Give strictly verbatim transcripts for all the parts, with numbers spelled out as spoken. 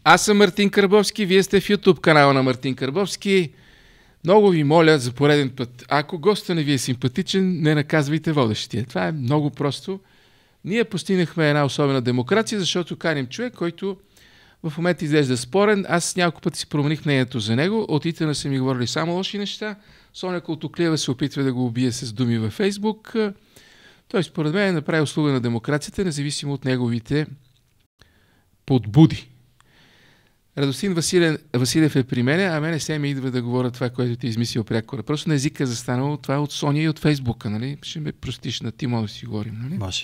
Аз съм Мартин Карбовски, вие сте в YouTube канала на Мартин Карбовски. Много ви моля за пореден път, ако гостът не ви е симпатичен, не наказвайте водещия. Това е много просто. Ние постигнахме една особена демокрация, защото каним човек, който в момента изглежда спорен. Аз няколко пъти си промених мнението за него. От Итана са ми говорили само лоши неща. Соня Култоклиева се опитва да го убие с думи във Фейсбук. Той според мен направи услуга на демокрацията, независимо от неговите подбуди. Радостин Василев, Василев е при мене, а мене се ми идва да говоря това, което ти измислил пряко. Просто на езика застанало това от Соня и от Фейсбука, нали? Ще ме простиш на Тимо да си говорим, нали? Може.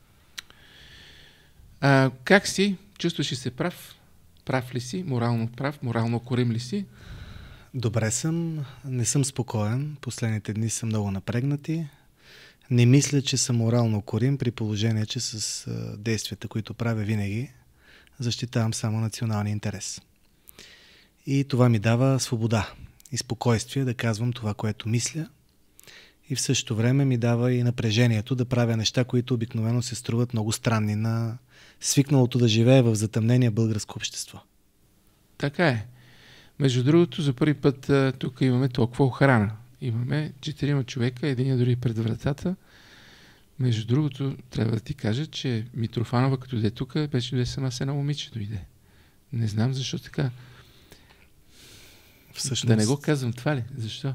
А, как си? Чувстваш ли се прав? Прав ли си? Морално прав? Морално корим ли си? Добре съм. Не съм спокоен. Последните дни са много напрегнати. Не мисля, че съм морално корим, при положение, че с а, действията, които правя винаги, защитавам само националния интерес. И това ми дава свобода и спокойствие да казвам това, което мисля, и в същото време ми дава и напрежението да правя неща, които обикновено се струват много странни на свикналото да живее в затъмнение българско общество. Така е. Между другото, за първи път а, тук имаме толкова охрана. Имаме четирима човека, един дори пред вратата. Между другото, трябва да ти кажа, че Митрофанова, като дойде тук, беше дойде сама с една момиче дойде. Не знам защо така. Всъщност... Да не го казвам това ли? Защо?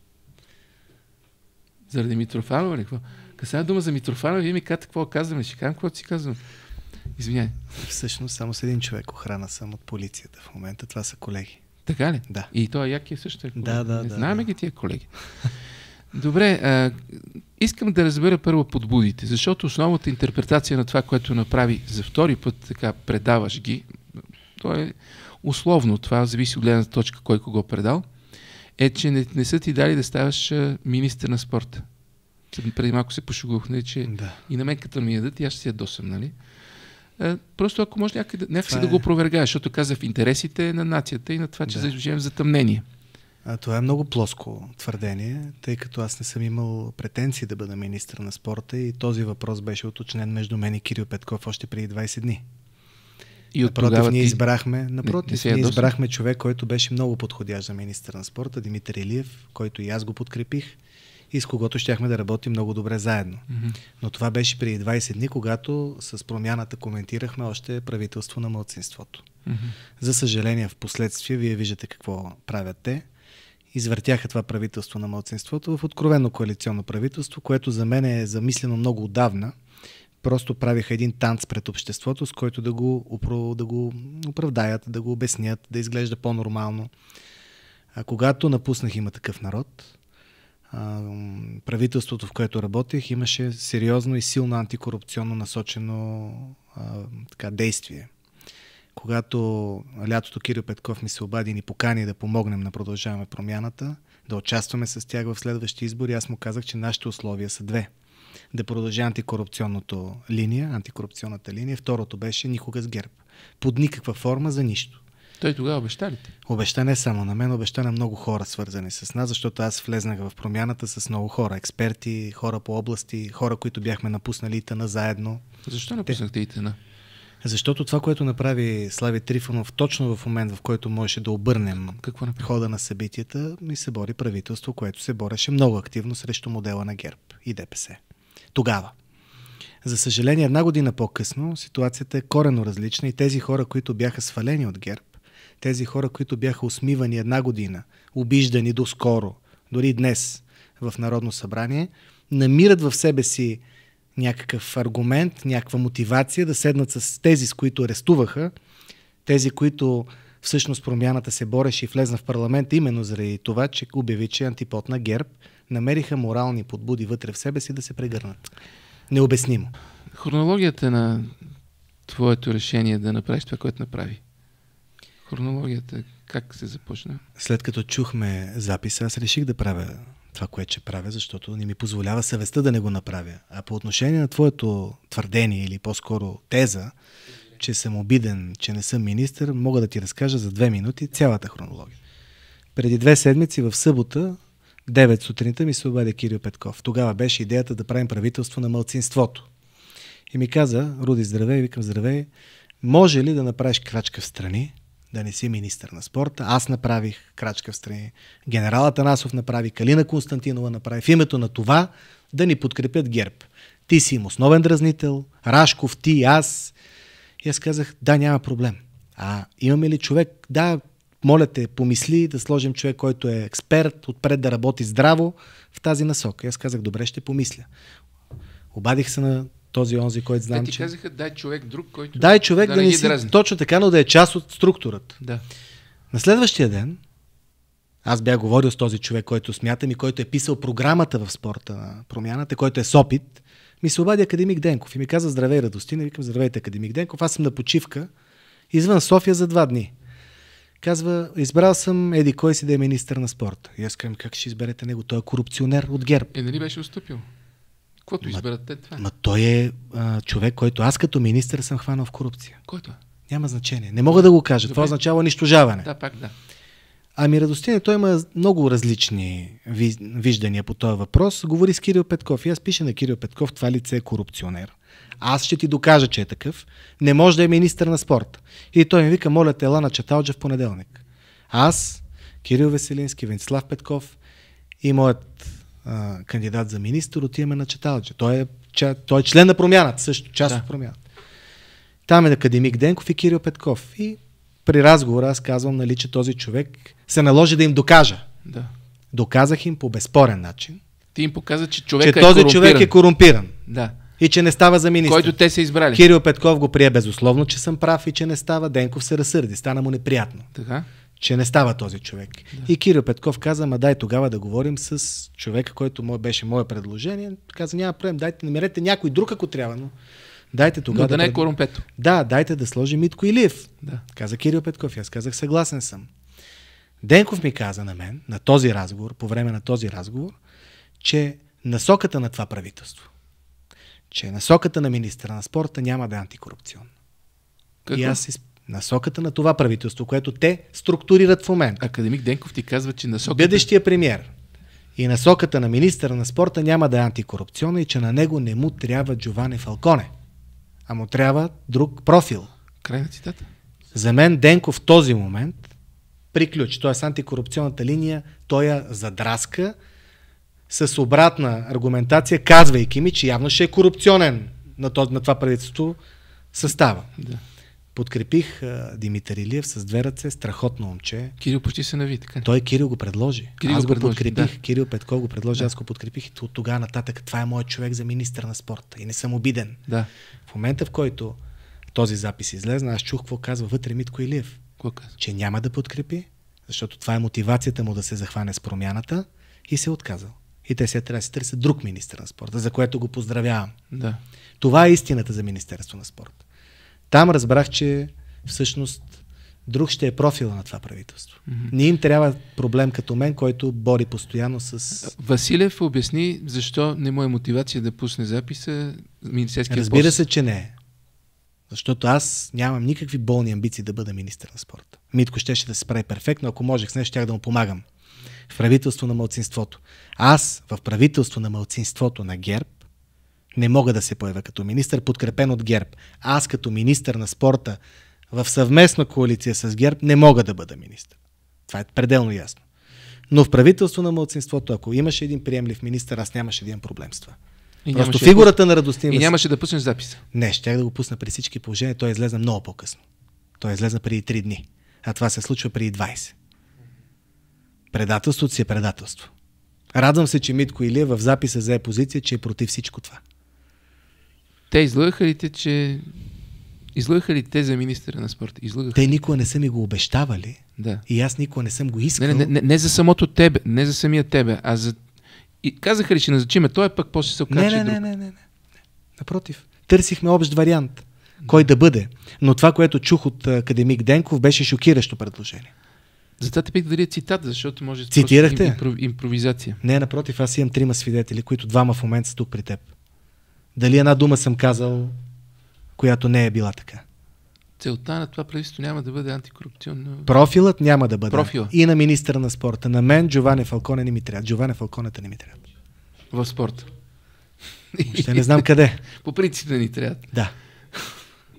Заради Митрофанова ли? Касава дума за Митрофанова, вие ми казвате какво казваме. Ще кажем какво си казвам. Извиняй. Всъщност само с един човек охрана съм от полицията в момента. Това са колеги. Така ли? Да. И той Яки е също. Да, да, не да. знаем да. ги тия колеги. Добре, а, искам да разбера първо подбудите, защото основната интерпретация на това, което направи за втори път, така предаваш ги, то е условно, това зависи от гледната точка, кой кого предал, е, че не, не са ти дали да ставаш а, министър на спорта. Преди малко се пошугувахме, че Да. и на мен като ми ядат, и аз ще си ядосам, нали? А, просто ако може някак, някакси това да е... го опровергаеш, защото каза в интересите на нацията и на това, че Да. да. живеем в затъмнение. А, това е много плоско твърдение, тъй като аз не съм имал претенции да бъда министър на спорта и този въпрос беше уточнен между мен и Кирил Петков още преди двайсет дни. И от напротив, тогава ние ти... избрахме, напротив, не, не ние избрахме човек, който беше много подходящ за министър на спорта, Димитър Илиев, който и аз го подкрепих и с когото щяхме да работим много добре заедно. Mm-hmm. Но това беше преди двайсет дни, когато с промяната коментирахме още правителство на малцинството. Mm-hmm. За съжаление, в последствие, вие виждате какво правят те. Извъртяха това правителство на малцинството в откровено коалиционно правителство, което за мен е замислено много отдавна. Просто правиха един танц пред обществото, с който да го, да го оправдаят, да го обяснят, да изглежда по-нормално. А когато напуснах Има такъв народ, правителството, в което работех, имаше сериозно и силно антикорупционно насочено а, така, действие. Когато лятото Кирил Петков ми се обади и ни покани да помогнем на Продължаваме промяната, да участваме с тях в следващи избори, аз му казах, че нашите условия са две. Да продължи антикорупционната линия, антикорупционната линия. Второто беше никога с ГЕРБ. Под никаква форма за нищо. Той тогава обеща ли те? Обеща не само на мен, обеща на много хора, свързани с нас, защото аз влезнах в промяната с много хора. Експерти, хора по области, хора, които бяхме напуснали ИТН заедно. Защо напуснахте ИТН? Защото това, което направи Слави Трифонов точно в момент, в който можеше да обърнем Какво хода на събитията, ми се бори правителство, което се бореше много активно срещу модела на ГЕРБ и ДПС. Тогава. За съжаление, една година по-късно ситуацията е коренно различна и тези хора, които бяха свалени от ГЕРБ, тези хора, които бяха усмивани една година, обиждани доскоро, дори днес в Народно събрание, намират в себе си някакъв аргумент, някаква мотивация да седнат с тези, с които арестуваха, тези, които всъщност промяната се бореше и влезна в парламента именно заради това, че обяви, че е антипод на ГЕРБ, намериха морални подбуди вътре в себе си да се прегърнат. Необяснимо. Хронологията на твоето решение да направиш това, което направи. Хронологията, как се започна? След като чухме записа, аз реших да правя това, което ще правя, защото не ми позволява съвестта да не го направя. А по отношение на твоето твърдение или по-скоро теза, че съм обиден, че не съм министър, мога да ти разкажа за две минути цялата хронология. Преди две седмици в събота, девет сутринта, ми се обади Кирил Петков. Тогава беше идеята да правим правителство на малцинството. И ми каза: Руди, здравей, викам здравей, може ли да направиш крачка в страни да не си министър на спорта. Аз направих крачка в страни. Генерал Атанасов направи, Калина Константинова направи. В името на това да ни подкрепят ГЕРБ. Ти си им основен дразнител, Рашков, ти, аз. И аз казах, да, няма проблем. А имаме ли човек? Да, моля те, помисли да сложим човек, който е експерт, отпред да работи здраво в тази насока. И аз казах, добре, ще помисля. Обадих се на този онзи, който знам, Те ти че... казаха, дай човек друг, който Дай човек да, да не не ги си... дразни. Точно така, но да е част от структурата. Да. На следващия ден аз бях говорил с този човек, който смятам и който е писал програмата в спорта на промяната, който е с опит. Ми се обади академик Денков и ми каза, здравей, Радостина. Викам, здравейте, академик Денков. Аз съм на почивка извън София за два дни. Казва, избрал съм еди кой си да е министър на спорта. И аз казвам, как ще изберете него? Той е корупционер от ГЕРБ. Е, нали беше устъпил? Каквото изберат те, това. Ма той е а, човек, който аз като министър съм хванал в корупция. Който е? Няма значение. Не мога да го кажа. Добре. Това означава унищожаване. Да, пак да. Ами Радостина, той има много различни ви- виждания по този въпрос. Говори с Кирил Петков и аз пиша на Кирил Петков, това лице е корупционер. Аз ще ти докажа, че е такъв. Не може да е министър на спорта. И той ми вика, моля те, ела на Чаталджа в понеделник. Аз, Кирил Веселински, Венцислав Петков и моят а, кандидат за министър отиваме на Чаталджа. Той е, ча, той е член на промяната, също част Да. от промяната. Там е академик Денков и Кирил Петков. И при разговора аз казвам, нали, че този човек се наложи да им докажа. Да. Доказах им по безспорен начин, Ти им показа, че че човека този е човек е корумпиран Да. и че не става за министър. Който те са избрали. Кирил Петков го прие безусловно, че съм прав и че не става. Денков се разсърди. Стана му неприятно, Така. че не става този човек. Да. И Кирил Петков каза, ма дай тогава да говорим с човека, който мой, беше мое предложение. Каза, няма проблем, дайте, намерете някой друг, ако трябва, но дайте тогава Но да не е пред- корумпето. Да, дайте да сложим Митко Илиев. Да. Каза Кирил Петков. И аз казах, съгласен съм. Денков ми каза на мен, на този разговор, по време на този разговор, че насоката на това правителство, че насоката на министъра на спорта няма да е антикорупционна. Какво? И аз из... насоката на това правителство, което те структурират в момента. Академик Денков ти казва, че насоката... Бъдещия премиер и насоката на министъра на спорта няма да е антикорупционна и че на него не му трябва Джовани Фалконе, а му трябва друг профил. Край на цитата. За мен Денков в този момент приключи. Т.е. антикорупционната линия, той я задраска с обратна аргументация, казвайки ми, че явно ще е корупционен на, този, на това правителство състава. Да. Подкрепих а, Димитър Илиев с две ръце, страхотно момче. Кирил почти се нави, така. Той Кирил го предложи. Кирил аз го го предложи, подкрепих. да. Кирил Петков го предложи, Да. аз го подкрепих и от тогава нататък това е моят човек за министър на спорта. И не съм обиден. Да. В момента, в който този запис излезна, аз чух какво казва вътре Митко Илиев. Какво казва? Че няма да подкрепи, защото това е мотивацията му да се захване с промяната и се е отказал. И те сега трябва да се търсят друг министър на спорта, за което го поздравявам. Да. Това е истината за Министерство на спорта. Там разбрах, че всъщност друг ще е профила на това правителство. Мгм. Не им трябва проблем като мен, който бори постоянно с... Василев обясни защо не му е мотивация да пусне записа министерския Разбира пост. се, че не е. Защото аз нямам никакви болни амбиции да бъда министър на спорта. Митко щеше да се справи перфектно, ако можех с нещо, щях да му помагам. В правителство на малцинството. Аз в правителство на малцинството на ГЕРБ не мога да се появя като министър, подкрепен от ГЕРБ. Аз като министър на спорта в съвместна коалиция с ГЕРБ не мога да бъда министър. Това е пределно ясно. Но в правителство на малцинството, ако имаше един приемлив министър, аз нямаше да имам проблем с това. И Просто нямаше фигурата на Радостин Да, и Василев- нямаше да пуснеш записа. Не, щях да го пусна при всички положения. Той излезна много по-късно. Той излезна преди три дни. А това се случва преди двайсет. Предателството си е предателство. Радвам се, че Митко Илиев в записа взе позиция, че е против всичко това. Те излъгаха ли те, че... Излъгаха ли те за министъра на спорта? Излъгаха. Те никога не са ми го обещавали Да. и аз никога не съм го искал. Не, не, не, не за самото тебе, не за самия тебе, а за... И казаха ли, че назначиме той, пък после се оказа, не, че не, друг. не, не, не, не. Напротив. Търсихме общ вариант. Кой да бъде. Но това, което чух от академик Денков, беше шокиращо предложение. Затова те питах дали е цитат, защото може Цитирахте? просто импро- импровизация. Не, напротив, аз имам трима свидетели, които двама в момента са тук при теб. Дали една дума съм казал, която не е била така. Целта на това правителство няма да бъде антикорупционно. Профилът няма да бъде. Профила. И на министъра на спорта. На мен Джовани Фалконе не ми трябва. Джовани Фалконета не ми трябва. В спорта. Ще не знам къде. По принцип да ни трябва. Да.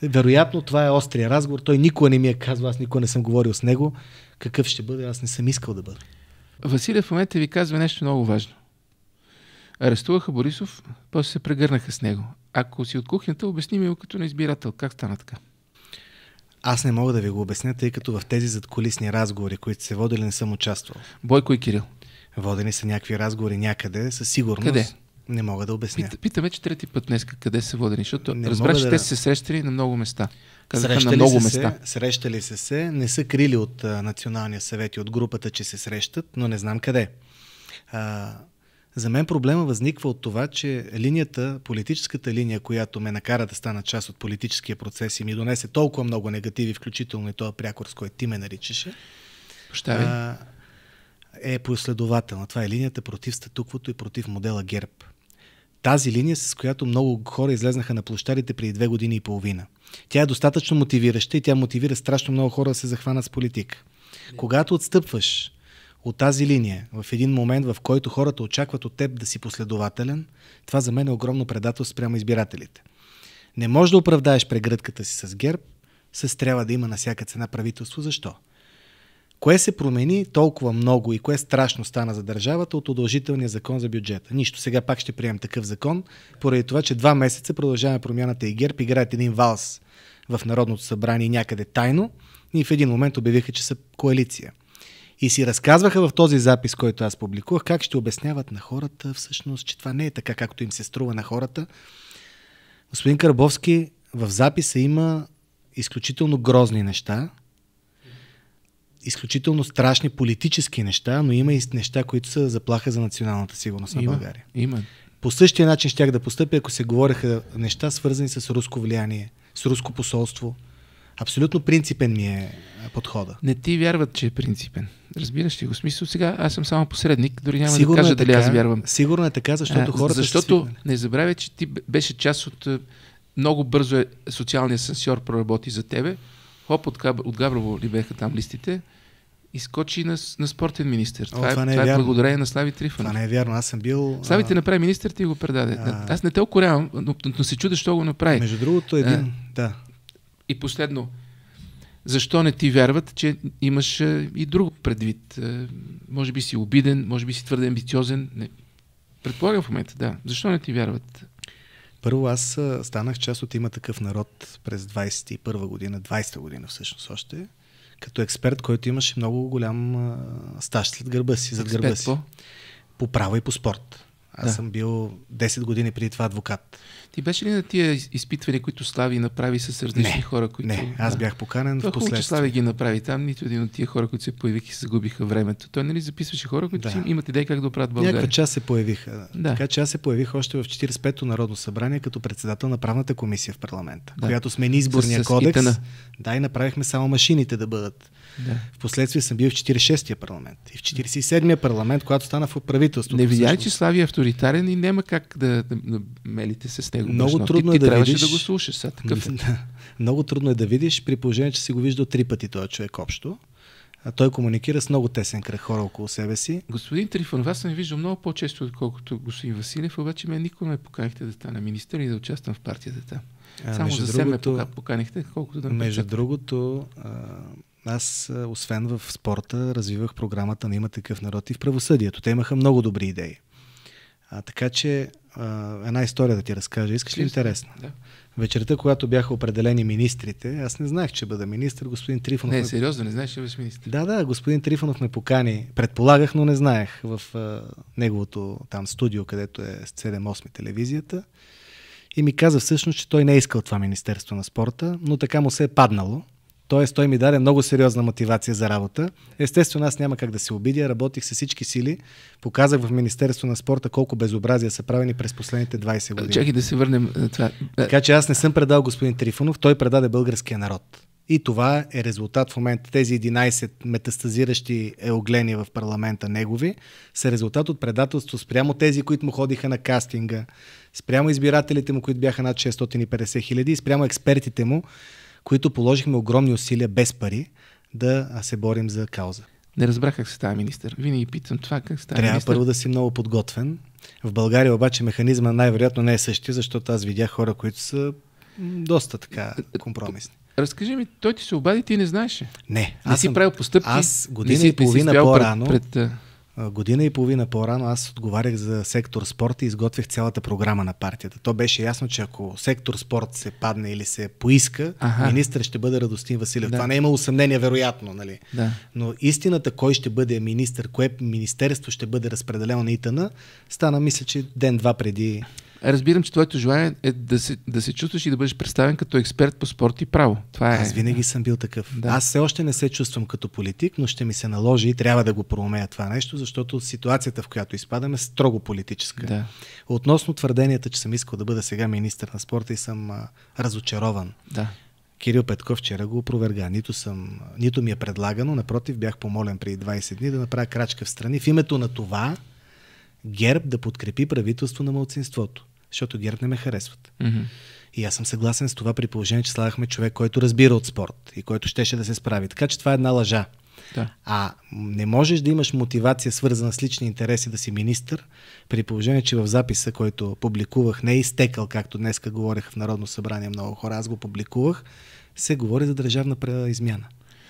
Вероятно това е острия разговор. Той никога не ми е казал, аз никога не съм говорил с него. Какъв ще бъде, аз не съм искал да бъда. Василев в момента ви казва нещо много важно. Арестуваха Борисов, после се прегърнаха с него. Ако си от кухнята, обясни ми го като на избирател. Как стана така? Аз не мога да ви го обясня, тъй като в тези задкулисни разговори, които се водили, не съм участвал. Бойко и Кирил. Водени са някакви разговори някъде, със сигурност. Къде? Не мога да обясня. Пит, питаме, че трети път днес къде са водени, защото Не разбрах, че да... те са се срещали на много места. Казаха Срещали на много се места. Се, срещали се се, не са крили от а, Националния съвет и от групата, че се срещат, но не знам къде. А, за мен проблема възниква от това, че линията, политическата линия, която ме накара да стана част от политическия процес и ми донесе толкова много негативи, включително и този прякор, с който ти ме наричаше, а, е последователна. Това е линията против статуквото и против модела ГЕРБ. Тази линия, с която много хора излезнаха на площадите преди две години и половина. Тя е достатъчно мотивираща и тя мотивира страшно много хора да се захванат с политика. Когато отстъпваш от тази линия в един момент, в който хората очакват от теб да си последователен, това за мен е огромно предателство спрямо избирателите. Не можеш да оправдаеш прегръдката си с ГЕРБ, с трябва да има на всяка цена правителство. Защо? Кое се промени толкова много и кое страшно стана за държавата от удължителния закон за бюджета? Нищо. Сега пак ще приемем такъв закон, поради това, че два месеца Продължаваме промяната и ГЕРБ играят един валс в Народното събрание някъде тайно и в един момент обявиха, че са коалиция. И си разказваха в този запис, който аз публикувах, как ще обясняват на хората всъщност, че това не е така, както им се струва на хората. Господин Карбовски, в записа има изключително грозни неща, изключително страшни политически неща, но има и неща, които са заплаха за националната сигурност на има, България. Има. По същия начин щях да постъпя, ако се говореха неща, свързани с руско влияние, с руско посолство. Абсолютно принципен ми е подхода. Не ти вярват, че е принципен. Разбираш ли го? Смисъл, сега аз съм само посредник, дори няма сигурно да кажа е дали така, аз вярвам. Сигурно е така, защото а, хората Защото не забравяй, че ти беше част от много бързо е, социалния асансьор проработи за тебе. Хоп, от, Габ, от Габрово ли беха там листите и скочи на, на спортен министър. О, това, това, е, не е това е благодарение вярно. на Слави Трифонов. Това не е вярно. Аз съм бил... Слави те направи министър, ти го предаде. А... Аз не те укорявам, но, но се чудя, що го направи. Между другото един... А... Да. И последно, защо не ти вярват, че имаш а, и друго предвид? А, може би си обиден, може би си твърде амбициозен. Не. Предполагам в момента, да. Защо не ти вярват? Първо, аз станах част от Има такъв народ през двайсет и първа година, двайсета година всъщност още, като експерт, който имаше много голям а, стаж след гърба си, зад гърба си. По? по право и по спорт. Аз да. съм бил десет години преди това адвокат. Ти беше ли на тия изпитвания, които Слави направи с различни не, хора? Които... Не, аз бях поканен това в последствие. Че Слави ги направи там, нито един от тия хора, които се появиха и се загубиха времето. Той нали записваше хора, които да. имат идея как да оправят България. Някаква част се появиха. Да. Така че аз се появих още в четирийсет и пето Народно събрание като председател на правната комисия в парламента, да. която смени изборния с, с кодекс. Итана. Да, и направихме само машините да бъдат. Да. Впоследствие съм бил в четирийсет и шестия парламент и в четирийсет и седмия парламент, когато стана в правителството. Не видя, че Слави е авторитарен и няма как да, да, да мелите се с него. Много Бършно. трудно ти, е ти да трябваше видиш... да го слушаш. Сега, такъв... Много трудно е да видиш, при положение, че си го виждал три пъти този човек общо. А той комуникира с много тесен кръг хора около себе си. Господин Трифонов, аз съм виждал много по-често, отколкото господин Василев, обаче мен никога ме поканихте да стана министър и да участвам в партията там. А, Само за себе ме поканихте, колкото да ме Между пречат. другото, аз, освен в спорта, развивах програмата на Има такъв народ и в правосъдието. Те имаха много добри идеи. А, така че, а, една история да ти разкажа. Искаш ли интересно? Да. Вечерта, когато бяха определени министрите, аз не знаех, че бъда министър, господин Трифонов... Не, ме... сериозно, не знаеш, че бъдеш министър. Да, да, господин Трифонов ме покани. Предполагах, но не знаех в а, неговото там студио, където е с седем-осем телевизията. И ми каза всъщност, че той не е искал това Министерство на спорта, но така му се е паднало. Тоест, той ми даде много сериозна мотивация за работа. Естествено, аз няма как да се обидя. Работих с всички сили. Показах в Министерство на спорта колко безобразия са правени през последните двайсет години. Чакай да се върнем на това. Така че аз не съм предал господин Трифонов, той предаде българския народ. И това е резултат в момента. Тези единайсет метастазиращи еоглени в парламента негови са резултат от предателство спрямо тези, които му ходиха на кастинга, спрямо избирателите му, които бяха над шестстотин и петдесет хиляди, и спрямо експертите му, които положихме огромни усилия без пари да се борим за кауза. Не разбрах как се става министър. Винаги питам това как се става Трябва министър. първо да си много подготвен. В България обаче механизма най-вероятно не е същия, защото аз видях хора, които са Доста така компромисни. Разкажи ми, той ти се обади, ти не знаеше. Не. Не аз си съм, правил постъпки. Аз година и половина по-рано, пред, пред... година и половина по-рано аз отговарях за сектор спорт и изготвях цялата програма на партията. То беше ясно, че ако сектор спорт се падне или се поиска, ага. министър ще бъде Радостин Василев. Да. Това не е имало съмнение, вероятно. Нали? Да. Но истината, кой ще бъде министър, кое министерство ще бъде разпределено на ИТН, стана, мисля, че ден-два преди. Разбирам, че твоето желание е да се, да се чувстваш и да бъдеш представен като експерт по спорт и право. Това е... Аз винаги съм бил такъв. Да. Аз все още не се чувствам като политик, но ще ми се наложи и трябва да го проумея това нещо, защото ситуацията, в която изпадаме, е строго политическа. Да. Относно твърденията, че съм искал да бъда сега министър на спорта и съм а, разочарован. Да. Кирил Петков вчера го опроверга. Нито, съм, нито ми е предлагано, напротив, бях помолен преди двайсет дни да направя крачка в страни в името на това ГЕРБ да подкрепи правителство на малцинството. Защото ГЕРБ не ме харесват. Mm-hmm. И аз съм съгласен с това при положение, че слагахме човек, който разбира от спорт и който щеше да се справи. Така че това е една лъжа. Да. А не можеш да имаш мотивация, свързана с лични интереси, да си министър, при положение, че в записа, който публикувах, не е изтекал, както днеска говореха в Народно събрание много хора, аз го публикувах, се говори за държавна измяна.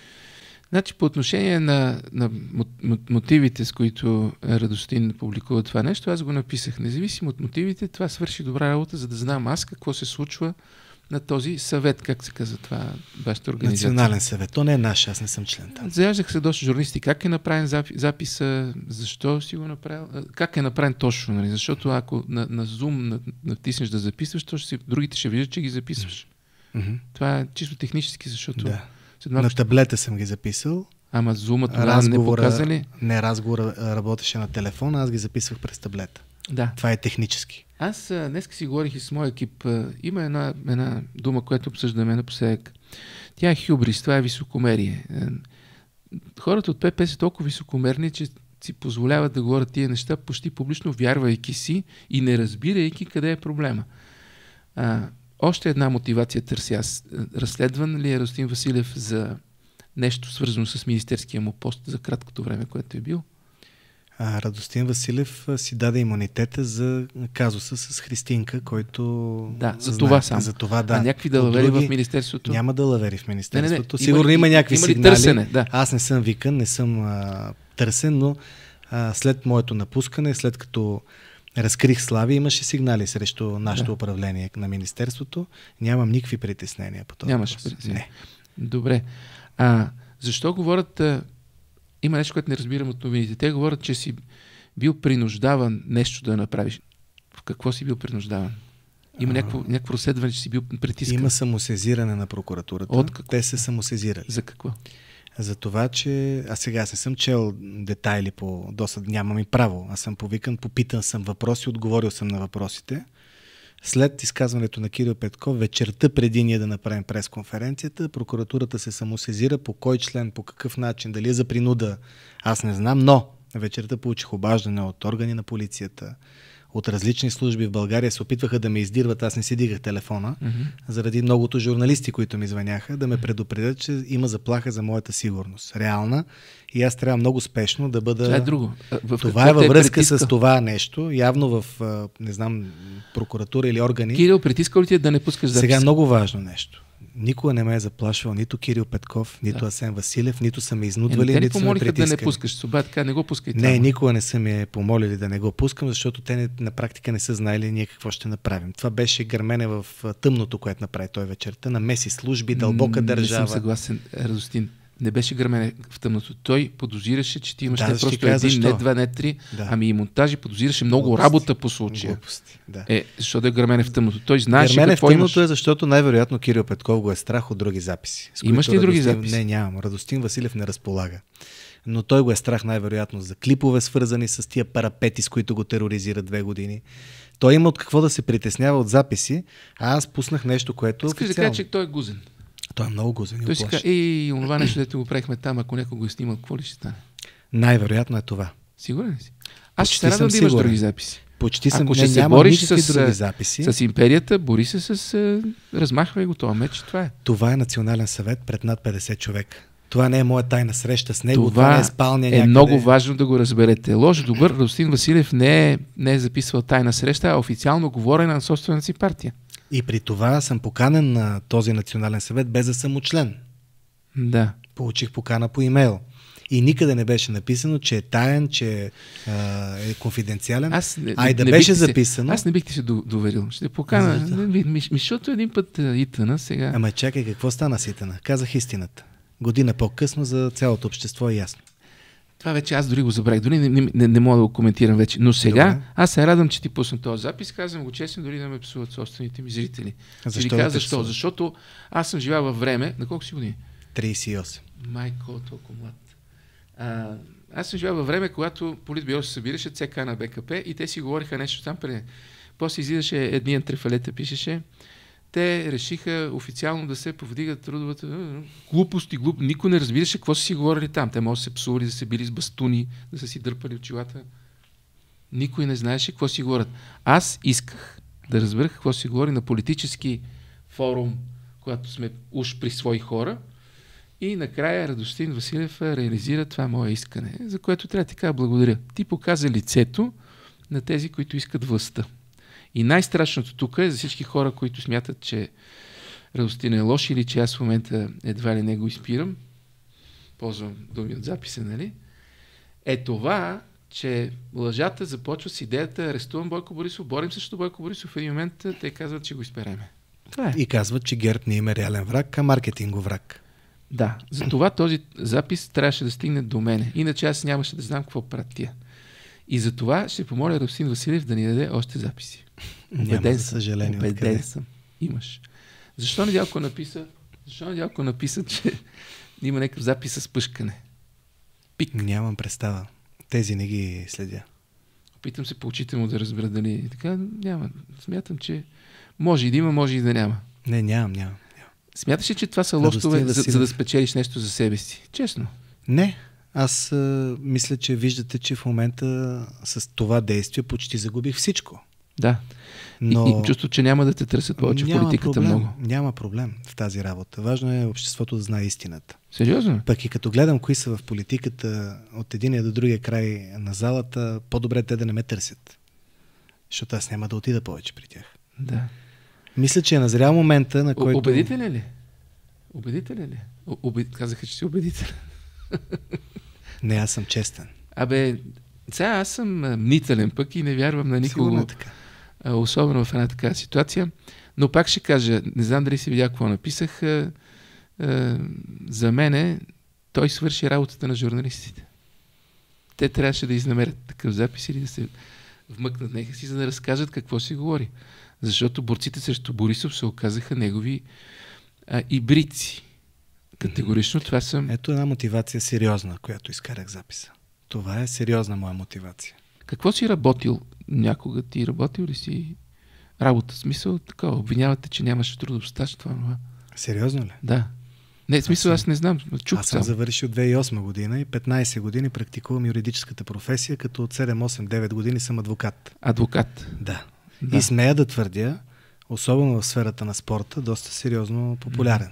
Значи по отношение на, на мотивите, с които Радостин публикува това нещо, аз го написах. Независимо от мотивите, това свърши добра работа, за да знам аз какво се случва на този съвет, как се казва това, вашата организация. Национален съвет. То не е наш, аз не съм член там. Заяждах се доста журналисти. Как е направен записа, защо си го направил, как е направен точно, нали? Защото ако на, на Zoom натиснеш да записваш, то ще си, другите ще виждат, че ги записваш. Mm-hmm. Това е чисто технически, защото... Да. На таблета съм ги записал. Ама Zoom това не показа ли? Не, разговор работеше на телефона, аз ги записвах през таблета. Да. Това е технически. Аз днес си говорих и с моя екип. Има една, една дума, която обсъждаме напоследък. Тя е хюбрис, това е високомерие. Хората от ПП са толкова високомерни, че си позволяват да говорят тия неща почти публично, вярвайки си и не разбирайки къде е проблема. А, още една мотивация търся аз. Разследван ли е Радостин Василев за нещо свързано с министерския му пост за краткото време, което е бил? А, Радостин Василев си даде имунитета за казуса с Христинка, който... Да, за това само. За това, да. А някакви далавери други... в министерството? Няма далавери в министерството. Не, не, не. Сигурно има, има някакви има сигнали. Търсене, да. Аз не съм викан, не съм а, търсен, но а, след моето напускане, след като разкрих слави, имаше сигнали срещу нашето да. управление на министерството. Нямам никакви притеснения по това. Нямаш притеснения. Не. Добре. А защо говорят... Има нещо, което не разбирам от новините. Те говорят, че си бил принуждаван нещо да направиш. В какво си бил принуждаван? Има някакво, някакво разследване, че си бил притискан. Има самосезиране на прокуратурата. От какво? Те се самосезирали. За какво? За това, че... Аз сега не съм чел детайли по досъд. Нямам и право. Аз съм повикан, попитан съм въпроси, отговорил съм на въпросите. След изказването на Кирил Петков, вечерта преди ние да направим пресконференцията, прокуратурата се самосезира по кой член, по какъв начин, дали е за принуда, аз не знам, но вечерта получих обаждане от органи на полицията, от различни служби в България се опитваха да ме издирват, аз не си дигах телефона, mm-hmm. заради многото журналисти, които ми звъняха, да ме предупредят, че има заплаха за моята сигурност. Реална. И аз трябва много спешно да бъда... Това е друго. В това е във връзка е с това нещо. Явно в, не знам, прокуратура или органи. Кирил, притискал ли ти да не пускаш записка? Сега много важно нещо. Никога не ме е заплашвал нито Кирил Петков, нито да. Асен Василев, нито са ме изнудвали, е, нито са ме притискали. Да не пускаш суба, така не го пускай. Не, никога не са ме помолили да не го пускам, защото те не, на практика не са знаели ние какво ще направим. Това беше гърмене в тъмното, което направи той вечерта, намеси служби, дълбока не държава. Не съм съгласен, Радостин. Не беше гърмене в тъмното. Той подозираше, че ти имаш да, не просто един, защо? не два, не три, да. ами и монтажи, подозираше много глупости. Работа по случая. Глупости, да. Е, защо да е гърмене в тъмното? Той знаеше гърмене какво в тъмното имаш. Е, защото най-вероятно Кирил Петков го е страх от други записи. Имаш ли други Радостин... записи? Не, нямам. Радостин Василев не разполага. Но той го е страх най-вероятно за клипове, свързани с тия парапети, с които го тероризират две години. Той има от какво да се притеснява от записи, а аз пуснах нещо, което... Искаш да кажа, че той е гузен. Той е много гузен. Той си казва, ей, онова нещо, дето го правихме там, ако някой го е снимал, какво ли ще стане? Най-вероятно е това. Сигурен си? Аз ще се радвам да имаш сигурен. други записи. Почти съм, ако не, ще се няма бориш никакви с, други записи. С империята, бори се с... размахвай го това меч, това е. Това е национален съвет пред над петдесет човека. Това не е моя тайна среща с него, това, това не е спалня е някъде. много важно да го разберете. Лош, добър, Радостин Василев не е, не е записвал тайна среща, а официално говорена на собствената си партия. И при това съм поканен на този национален съвет без да съм член. Да. Получих покана по имейл. И никъде не беше написано, че е таен, че а, е конфиденциален. Аз не, а и да не беше се, записано. Аз не бих ти се доверил. Ще покана. Ми, ми, защото един път Итана сега... Ама чакай, какво стана с Итана? Казах истината. Година по-късно за цялото общество е ясно. Това вече аз дори го забравих. Дори не, не, не, не мога да го коментирам вече. Но сега Добре. Аз се радвам, че ти пусна този запис. Казвам го честно, дори да ме псуват собствените ми зрители. А защо? Да каза, защо? Защото аз съм живял във време... На колко си години? трийсет и осем. Майко, толкова млад. А, аз съм живял във време, когато Политбюро се събираше, ЦК на БКП и те си говориха нещо там преди. После излизаше едни антрефалета, пишеше. Те решиха официално да се повдигат трудовата глупости, глуп. Никой не разбираше какво са си говорили там. Те може да се псували, да се били с бастуни, да са си дърпали очилата. Никой не знаеше какво си говорят. Аз исках да разбера какво си говори на политически форум, когато сме уж при свои хора. И накрая Радостин Василев реализира това мое искане, за което трябва да ти кажа благодаря. Ти показа лицето на тези, които искат властта. И най-страшното тук е за всички хора, които смятат, че Радостин е лош или че аз в момента едва ли не го изпирам, ползвам думи от записа, нали? Е това, че лъжата започва с идеята арестувам Бойко Борисов, борим срещу Бойко Борисов, в един момент те казват, че го изпереме. Това е. И казват, че ГЕРБ не има реален враг, а маркетингов враг. Да, затова този запис трябваше да стигне до мене. Иначе аз нямаше да знам какво правят тия. И за това ще помоля Радостин Василев да ни даде още записи. Няма, за съжаление. Убеден съм. Имаш. Защо Недялко написа, защо Недялко написа, че има някакъв запис с пъшкане? Пик. Нямам представа. Тези не ги следя. Опитам се по очите му да разбера дали така. Няма. Смятам, че може и да има, може и да няма. Не, нямам, нямам. Смяташ ли, че това са лостове, за, за да спечелиш нещо за себе си? Честно. Не. Аз а, мисля, че виждате, че в момента с това действие почти загубих всичко. Да. Но... И, и чувство, че няма да те търсят повече в политиката проблем, много. Няма проблем в тази работа. Важно е обществото да знае истината. Сериозно? Пък и като гледам кои са в политиката от единия до другия край на залата, по-добре те да не ме търсят. Защото аз няма да отида повече при тях. Да. Мисля, че е назрял момента, на който... Убедителен ли? Убедителен ли? Убед... Казаха, че си убедителен. Не, аз съм честен. Абе, сега аз съм мнителен пък и не вярвам на никого. Така. Особено в една такава ситуация. Но пак ще кажа, не знам дали си видя какво написах. А, а, за мене той свърши работата на журналистите. Те трябваше да изнамерят такъв запис или да се вмъкнат неха си, за да разкажат какво си говори. Защото борците срещу Борисов се оказаха негови а, ибрици. Категорично това съм... Ето една мотивация сериозна, която изкарах записа. Това е сериозна моя мотивация. Какво си работил някога? Ти работил ли си работа? Смисъл така, обвинявате, че нямаш трудов стаж, това, това. Сериозно ли? Да. Не, смисъл аз, аз не знам. Чух аз съм сам. завършил две хиляди и осма година и петнайсет години практикувам юридическата професия, като от седем осем девет години съм адвокат. Адвокат? Да. да. И смея да твърдя, особено в сферата на спорта, доста сериозно популярен.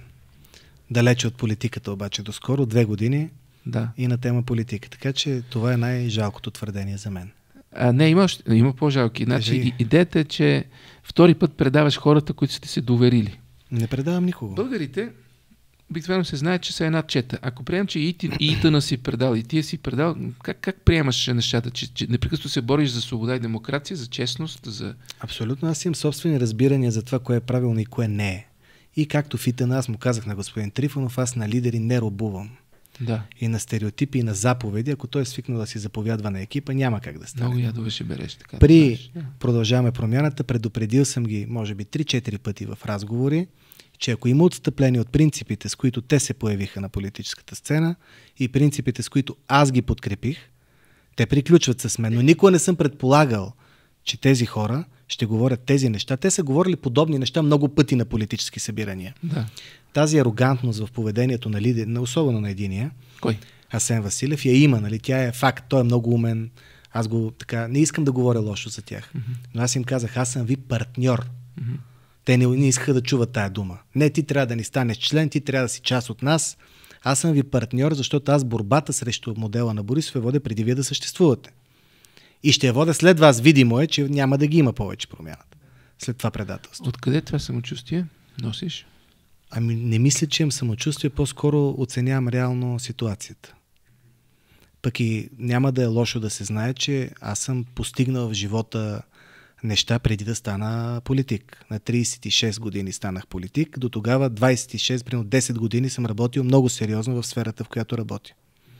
Далече от политиката обаче доскоро, две години да. И на тема политика. Така че това е най-жалкото твърдение за мен. А, не, има, има по-жалки. Значи, идеята е, че втори път предаваш хората, които сте се доверили. Не предавам никого. Българите обикновено се знае, че са една чета. Ако приемам, че и Итана си предал, и ти си предал, как, как приемаш нещата? Че, че непрекъснато се бориш за свобода и демокрация, за честност? За... Абсолютно. Аз имам собствени разбирания за това, кое е правилно и кое не е. И както в Итана, аз му казах на господин Трифонов, аз на лидери не робувам. Да. И на стереотипи, и на заповеди. Ако той е свикнал да си заповядва на екипа, няма как да стане. Много ядове ще береш. Така, При да. Продължаваме промяната, предупредил съм ги, може би, три-четири пъти в разговори, че ако има отстъпление от принципите, с които те се появиха на политическата сцена и принципите, с които аз ги подкрепих, те приключват с мен. Но никога не съм предполагал, че тези хора ще говорят тези неща. Те са говорили подобни неща много пъти на политически събирания. Да. Тази арогантност в поведението на лидер, особено на единия, Кой? Асен Василев, я има, нали? Тя е факт, той е много умен. Аз го така, не искам да говоря лошо за тях. Mm-hmm. Но аз им казах, аз съм ви партньор. Mm-hmm. Те не, не искаха да чуват тая дума. Не, ти трябва да ни станеш член, ти трябва да си част от нас. Аз съм ви партньор, защото аз борбата срещу модела на Борисов я водя преди вие да съществувате. И ще я водя след вас. Видимо е, че няма да ги има повече промяната. след това предателство. Откъде това самочувствие носиш? Ами не мисля, че имам самочувствие, по-скоро оценявам реално ситуацията. Пък и няма да е лошо да се знае, че аз съм постигнал в живота неща преди да стана политик. На трийсет и шест години станах политик, до тогава двайсет и шест, примерно десет години съм работил много сериозно в сферата, в която работя.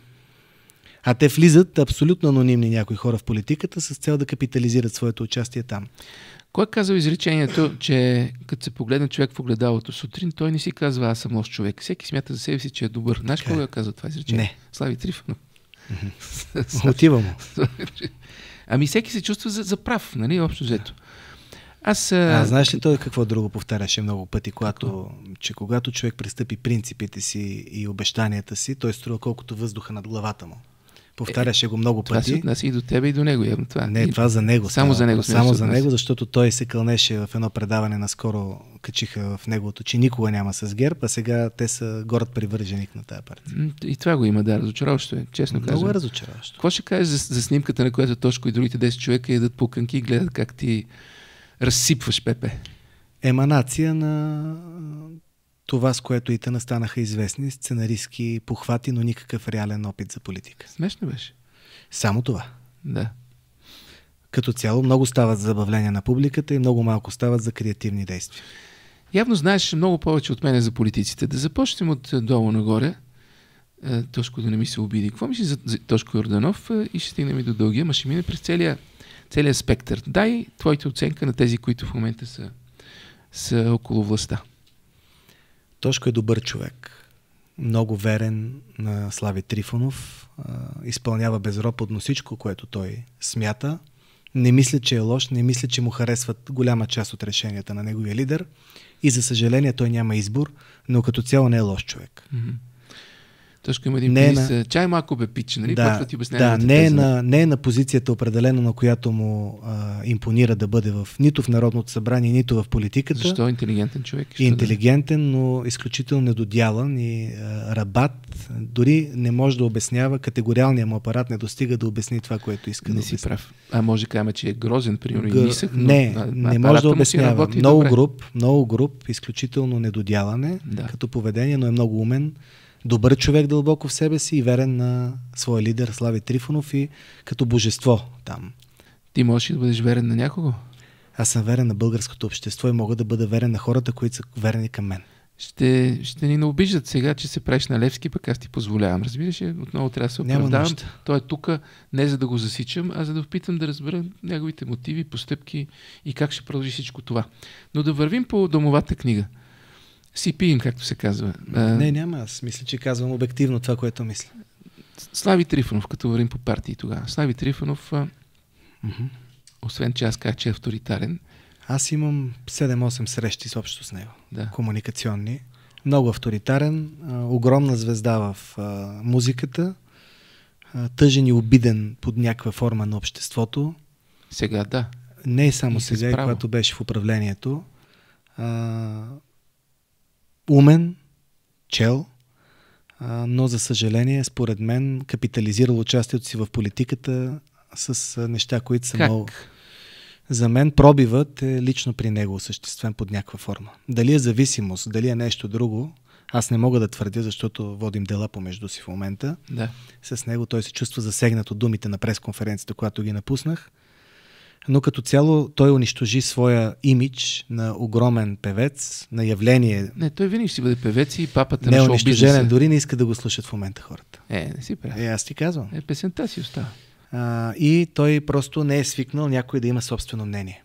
А те влизат абсолютно анонимни някои хора в политиката с цел да капитализират своето участие там. Кой е казал изречението, че като се погледне човек в огледалото сутрин, той не си казва аз съм лош човек. Всеки смята за себе си, че е добър. Знаеш кой е казал това изречение? Не. Слави Трифонов. Отива му. Ами всеки се чувства за, за прав, нали, общо взето. Аз... А, знаеш ли той какво друго повтаряше много пъти, когато, че когато човек престъпи принципите си и обещанията си, той струва колкото въздуха над главата му. Повтаряше го много това пъти. Това се отнася и до тебе, и до него. Явно това. Не, това за него. Само става. за него. Само за него, защото той се кълнеше в едно предаване, наскоро качиха в неговото, че никога няма с ГЕРБ, а сега те са горд привърженик на тази партия. И това го има, да, разочароващо е, честно казвам. Много е разочароващо. Какво ще кажеш за, за снимката, на която Тошко и другите десет човека ядат пуканки и гледат как ти разсипваш Пепе? Еманация на това, с което и те настанаха известни, сценаристки похвати, но никакъв реален опит за политика. Смешно беше. Само това. Да. Като цяло много стават за забавления на публиката и много малко стават за креативни действия. Явно знаеш много повече от мене за политиците. Да започнем от долу нагоре. Тошко да не ми се обиди. Какво мислиш за, за Тошко Йорданов? И ще стигнем и до дългия, ама ще мине през целия, целия спектър. Дай твоята оценка на тези, които в момента са, са около властта. Тошко е добър човек. Много верен на Слави Трифонов. Изпълнява безропотно всичко, което той смята. Не мисля, че е лош, не мисля, че му харесват голяма част от решенията на неговия лидер. И за съжаление той няма избор, но като цяло не е лош човек. Mm-hmm. Тошко има един не приз, на... чай малко бе пич, нали? Да, Почва ти обяснява. да, не, е на, не е на позицията определено, на която му а, импонира да бъде в, нито в Народното събрание, нито в политиката. Защо е интелигентен човек? Интелигентен, но изключително недодялан и а, рабат. Дори не може да обяснява, категориалният му апарат не достига да обясни това, което иска не да си обясни. прав. А може да кажем, че е грозен, примерно, Гър... и нисък, но Не, а, не може да обяснява. Много добре. груб, много груб, изключително недодялане да. като поведение, но е много умен. Добър човек дълбоко в себе си и верен на своя лидер Слави Трифонов и като божество там. Ти можеш ли да бъдеш верен на някого? Аз съм верен на българското общество и мога да бъда верен на хората, които са верени към мен. Ще, ще ни наобиждат сега, че се правиш на Левски, пък аз ти позволявам. Разбираш ли? Отново трябва да се оправдавам. Той е тук не за да го засичам, а за да опитам да разбера неговите мотиви, постъпки и как ще продължи всичко това. Но да вървим по домовата книга. Си пием, както се казва. Не, няма. Аз мисля, че казвам обективно това, което мисля. Слави Трифонов, като вървим по партии тогава. Слави Трифонов, mm-hmm. освен че аз казах, че е авторитарен. Аз имам седем-осем срещи с общо с него. Да. Комуникационни. Много авторитарен, огромна звезда в а, музиката, а, тъжен и обиден под някаква форма на обществото. Сега да. Не е само сега, когато беше в управлението. А, умен, чел, а, но за съжаление, според мен, капитализирал участието си в политиката с а, неща, които са как? много... За мен пробивът е лично при него осъществен под някаква форма. Дали е зависимост, дали е нещо друго, аз не мога да твърдя, защото водим дела помежду си в момента. Да. С него той се чувства засегнат от думите на пресконференцията, когато ги напуснах. Но като цяло той унищожи своя имидж на огромен певец, на явление. Не, той винаги ще бъде певец и папата не на шоу шоу-бизнеса. унищожен, дори не иска да го слушат в момента хората. Е, не си прави. Е, аз ти казвам. Е, песента си остава. А, и той просто не е свикнал някой да има собствено мнение.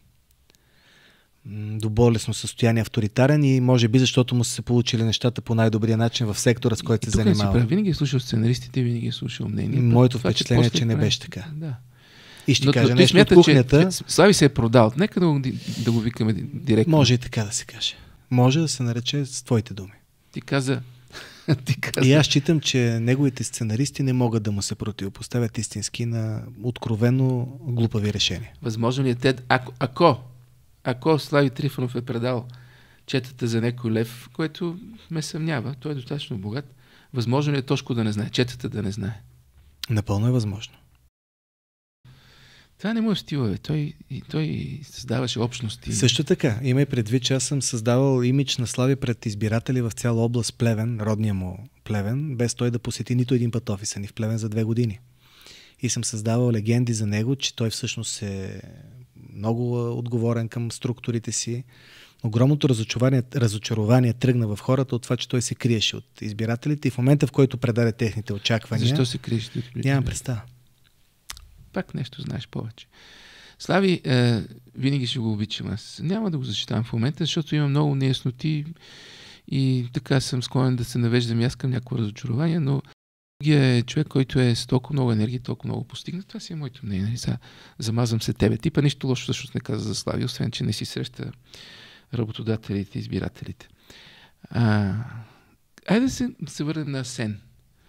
До болесно състояние, авторитарен и може би защото му са се получили нещата по най-добрия начин в сектора, с който се занимава. Винаги е слушал сценаристите, винаги е слушал мнение. Моето това, впечатление е, че, че не прави. беше така. Да. И ще но, кажа но, нещо смята, от кухнята. Че, че Слави се е продал. Нека да го, да го викаме директно. Може и така да се каже. Може да се нарече с твоите думи. Ти каза... Ти каза... И аз считам, че неговите сценаристи не могат да му се противопоставят истински на откровено глупави решения. Възможно ли е те... Ако, ако, ако Слави Трифонов е предал четата за някой лев, което ме съмнява, той е достатъчно богат, възможно ли е Тошко да не знае, четата да не знае? Напълно е възможно. Това не му е в стила, бе. Той, и той създаваше общности. Също така, има и предвид, че аз съм създавал имидж на Слави пред избиратели в цяла област Плевен, родния му Плевен, без той да посети нито един път офиса ни в Плевен за две години. И съм създавал легенди за него, че той всъщност е много отговорен към структурите си. Огромното разочарование, разочарование тръгна в хората от това, че той се криеше от избирателите и в момента, в който предаде техните очаквания... Защо се криеше? Нямам представа. Пак нещо знаеш повече. Слави, е, винаги ще го обичам аз. Няма да го защитавам в момента, защото има много неясноти и така съм склонен да се навеждам и аз към някакво разочарование, но другия е човек, който е с толкова много енергия, толкова много постигнат. Това си е моето мнение. Сега замазвам се тебе. Типа нищо лошо всъщност не каза за Слави, освен че не си среща работодателите, избирателите. А, айде да се, се върнем на Асен.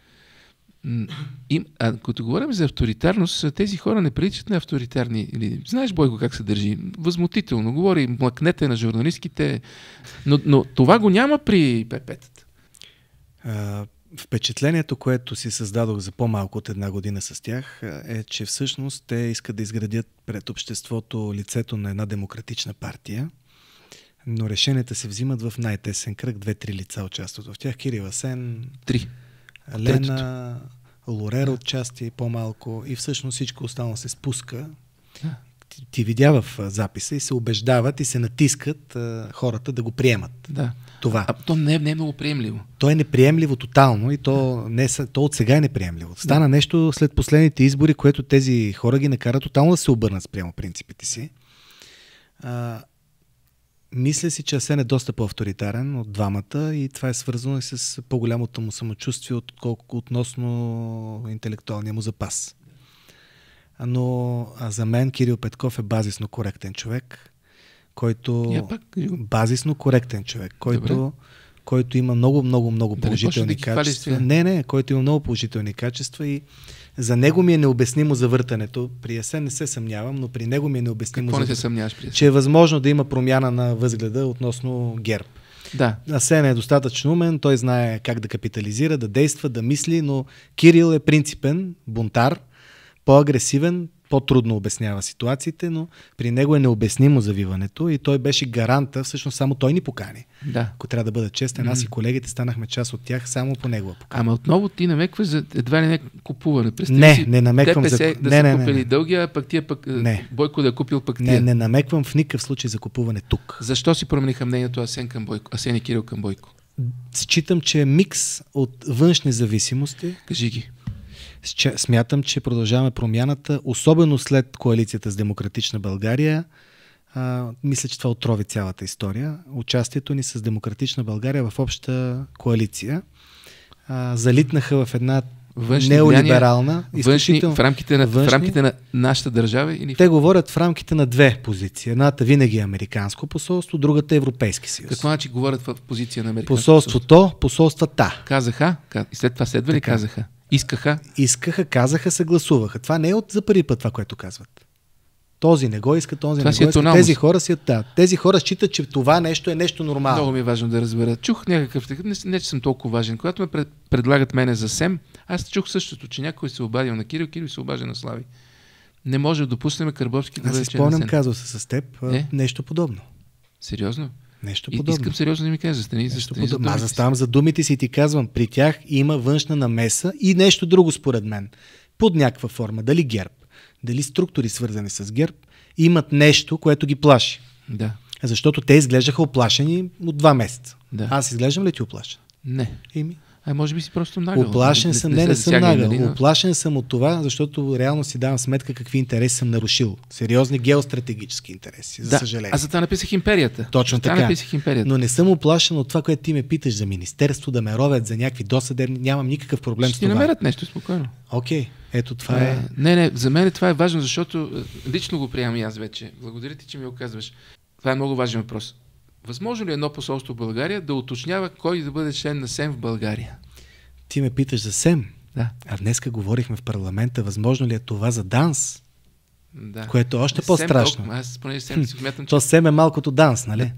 И, а като говорим за авторитарност, тези хора не приличат на авторитарни. Или, знаеш Бойко как се държи? Възмутително. Говори млъкнете на журналистките, но, но това го няма при пепетата. А, впечатлението, което си създадох за по-малко от една година с тях, е, че всъщност те искат да изградят пред обществото лицето на една демократична партия, но решенията се взимат в най-тесен кръг. Две-три лица участват в тях. Кирил Асен, Три. Лена, Лорер от части по-малко и всъщност всичко останало се спуска. Да. Ти, ти видя в записа и се убеждават и се натискат а, хората да го приемат. Да. Това. А то не, не е много приемливо. То е неприемливо тотално и то, не, то от сега е неприемливо. Стана да. нещо след последните избори, което тези хора ги накарат тотално да се обърнат спрямо принципите си. А, Мисля си, че Асен е доста по-авторитарен от двамата и това е свързано и с по-голямото му самочувствие, отколко относно интелектуалния му запас. Но а за мен Кирил Петков е базисно коректен човек, който... Пак... Базисно коректен човек, който, който има много, много, много да положителни да качества. Не, не, който има много положителни качества и за него ми е необяснимо завъртането. При Асен не се съмнявам, но при него ми е необяснимо Какво завъртането. Не се съмняваш при Асен? Че е възможно да има промяна на възгледа относно ГЕРБ. Да. Асен е достатъчно умен, той знае как да капитализира, да действа, да мисли, но Кирил е принципен, бунтар, по-агресивен, по-трудно обяснява ситуациите, но при него е необяснимо завиването и той беше гаранта, всъщност само той ни покани. Да. Ако трябва да бъда честен, аз и колегите станахме част от тях само по негова покана. Ама отново ти намекваш за едва ли не купуване. Представи не, си, не намеквам ДПС за... да не, са не, купили не, дългия, а пък тия пък не. Бойко да е купил пък тия. Не, не намеквам в никакъв случай за купуване тук. Защо си промениха мнението Асен към Бойко? Асен и Кирил към Бойко? Считам, че е микс от външни зависимости. Кажи ги. Смятам, че продължаваме промяната, особено след коалицията с Демократична България. А, мисля, че това отрови цялата история. Участието ни с Демократична България в обща коалиция а, залитнаха в една външни неолиберална, външни, в, рамките на, външни, в рамките на нашата държава? Или... Те говорят в рамките на две позиции. Едната винаги е американско посолство, другата е Европейски съюз. Какво значи говорят в позиция на американско посолството? Посолствата. Казаха? И след това следва ли казаха? Искаха? Искаха, казаха, съгласуваха. Това не е от за първи път това, което казват. Този не го иска, този това не го иска. Тези хора, си, да, тези хора считат, че това нещо е нещо нормално. Много ми е важно да разбера. Чух някакъв такъв, не, не че съм толкова важен. Когато ме пред, предлагат мене за СЕМ, аз чух същото, че някой се обадил на Кирил, Кирил се обажда на Слави. Не може да допуснем Карбовски да бъде член на СЕМ. Аз си спомням, казва се с теб е? нещо подобно. Сериозно? Нещо подобно. Искам сериозно да ми кажа, застани, застани за думите. Аз заставам за думите си и ти казвам, при тях има външна намеса и нещо друго според мен. Под някаква форма. Дали ГЕРБ, дали структури свързани с ГЕРБ, имат нещо, което ги плаши. Да. Защото те изглеждаха оплашени от два месеца. Да. Аз изглеждам ли ти оплашен? Не. Ими? А може би си просто нагъл. Оплашен съм, не, не, не съм нагъл. Нали, но... Оплашен съм от това, защото реално си давам сметка какви интереси съм нарушил. Сериозни геостратегически интереси, за да, съжаление. Аз за това написах империята. Точно за така. Написах империята. Но не съм оплашен от това, което ти ме питаш за министерство, да ме ровят за някакви досъдебни. Нямам никакъв проблем Ще с това. Ще намерят нещо спокойно. Окей, okay. Ето това а, е. Не, не, за мен това е важно, защото лично го приемам и аз вече. Благодаря ти, че ми го казваш. Това е много важен въпрос. Възможно ли едно посолство в България да уточнява кой да бъде член на СЕМ в България? Ти ме питаш за СЕМ. Да. А днеска говорихме в парламента, възможно ли е това за ДАНС? Да. Което е още по-страшно. Толкова, аз понеже СЕМ си смятам, че... То СЕМ е малкото ДАНС, нали?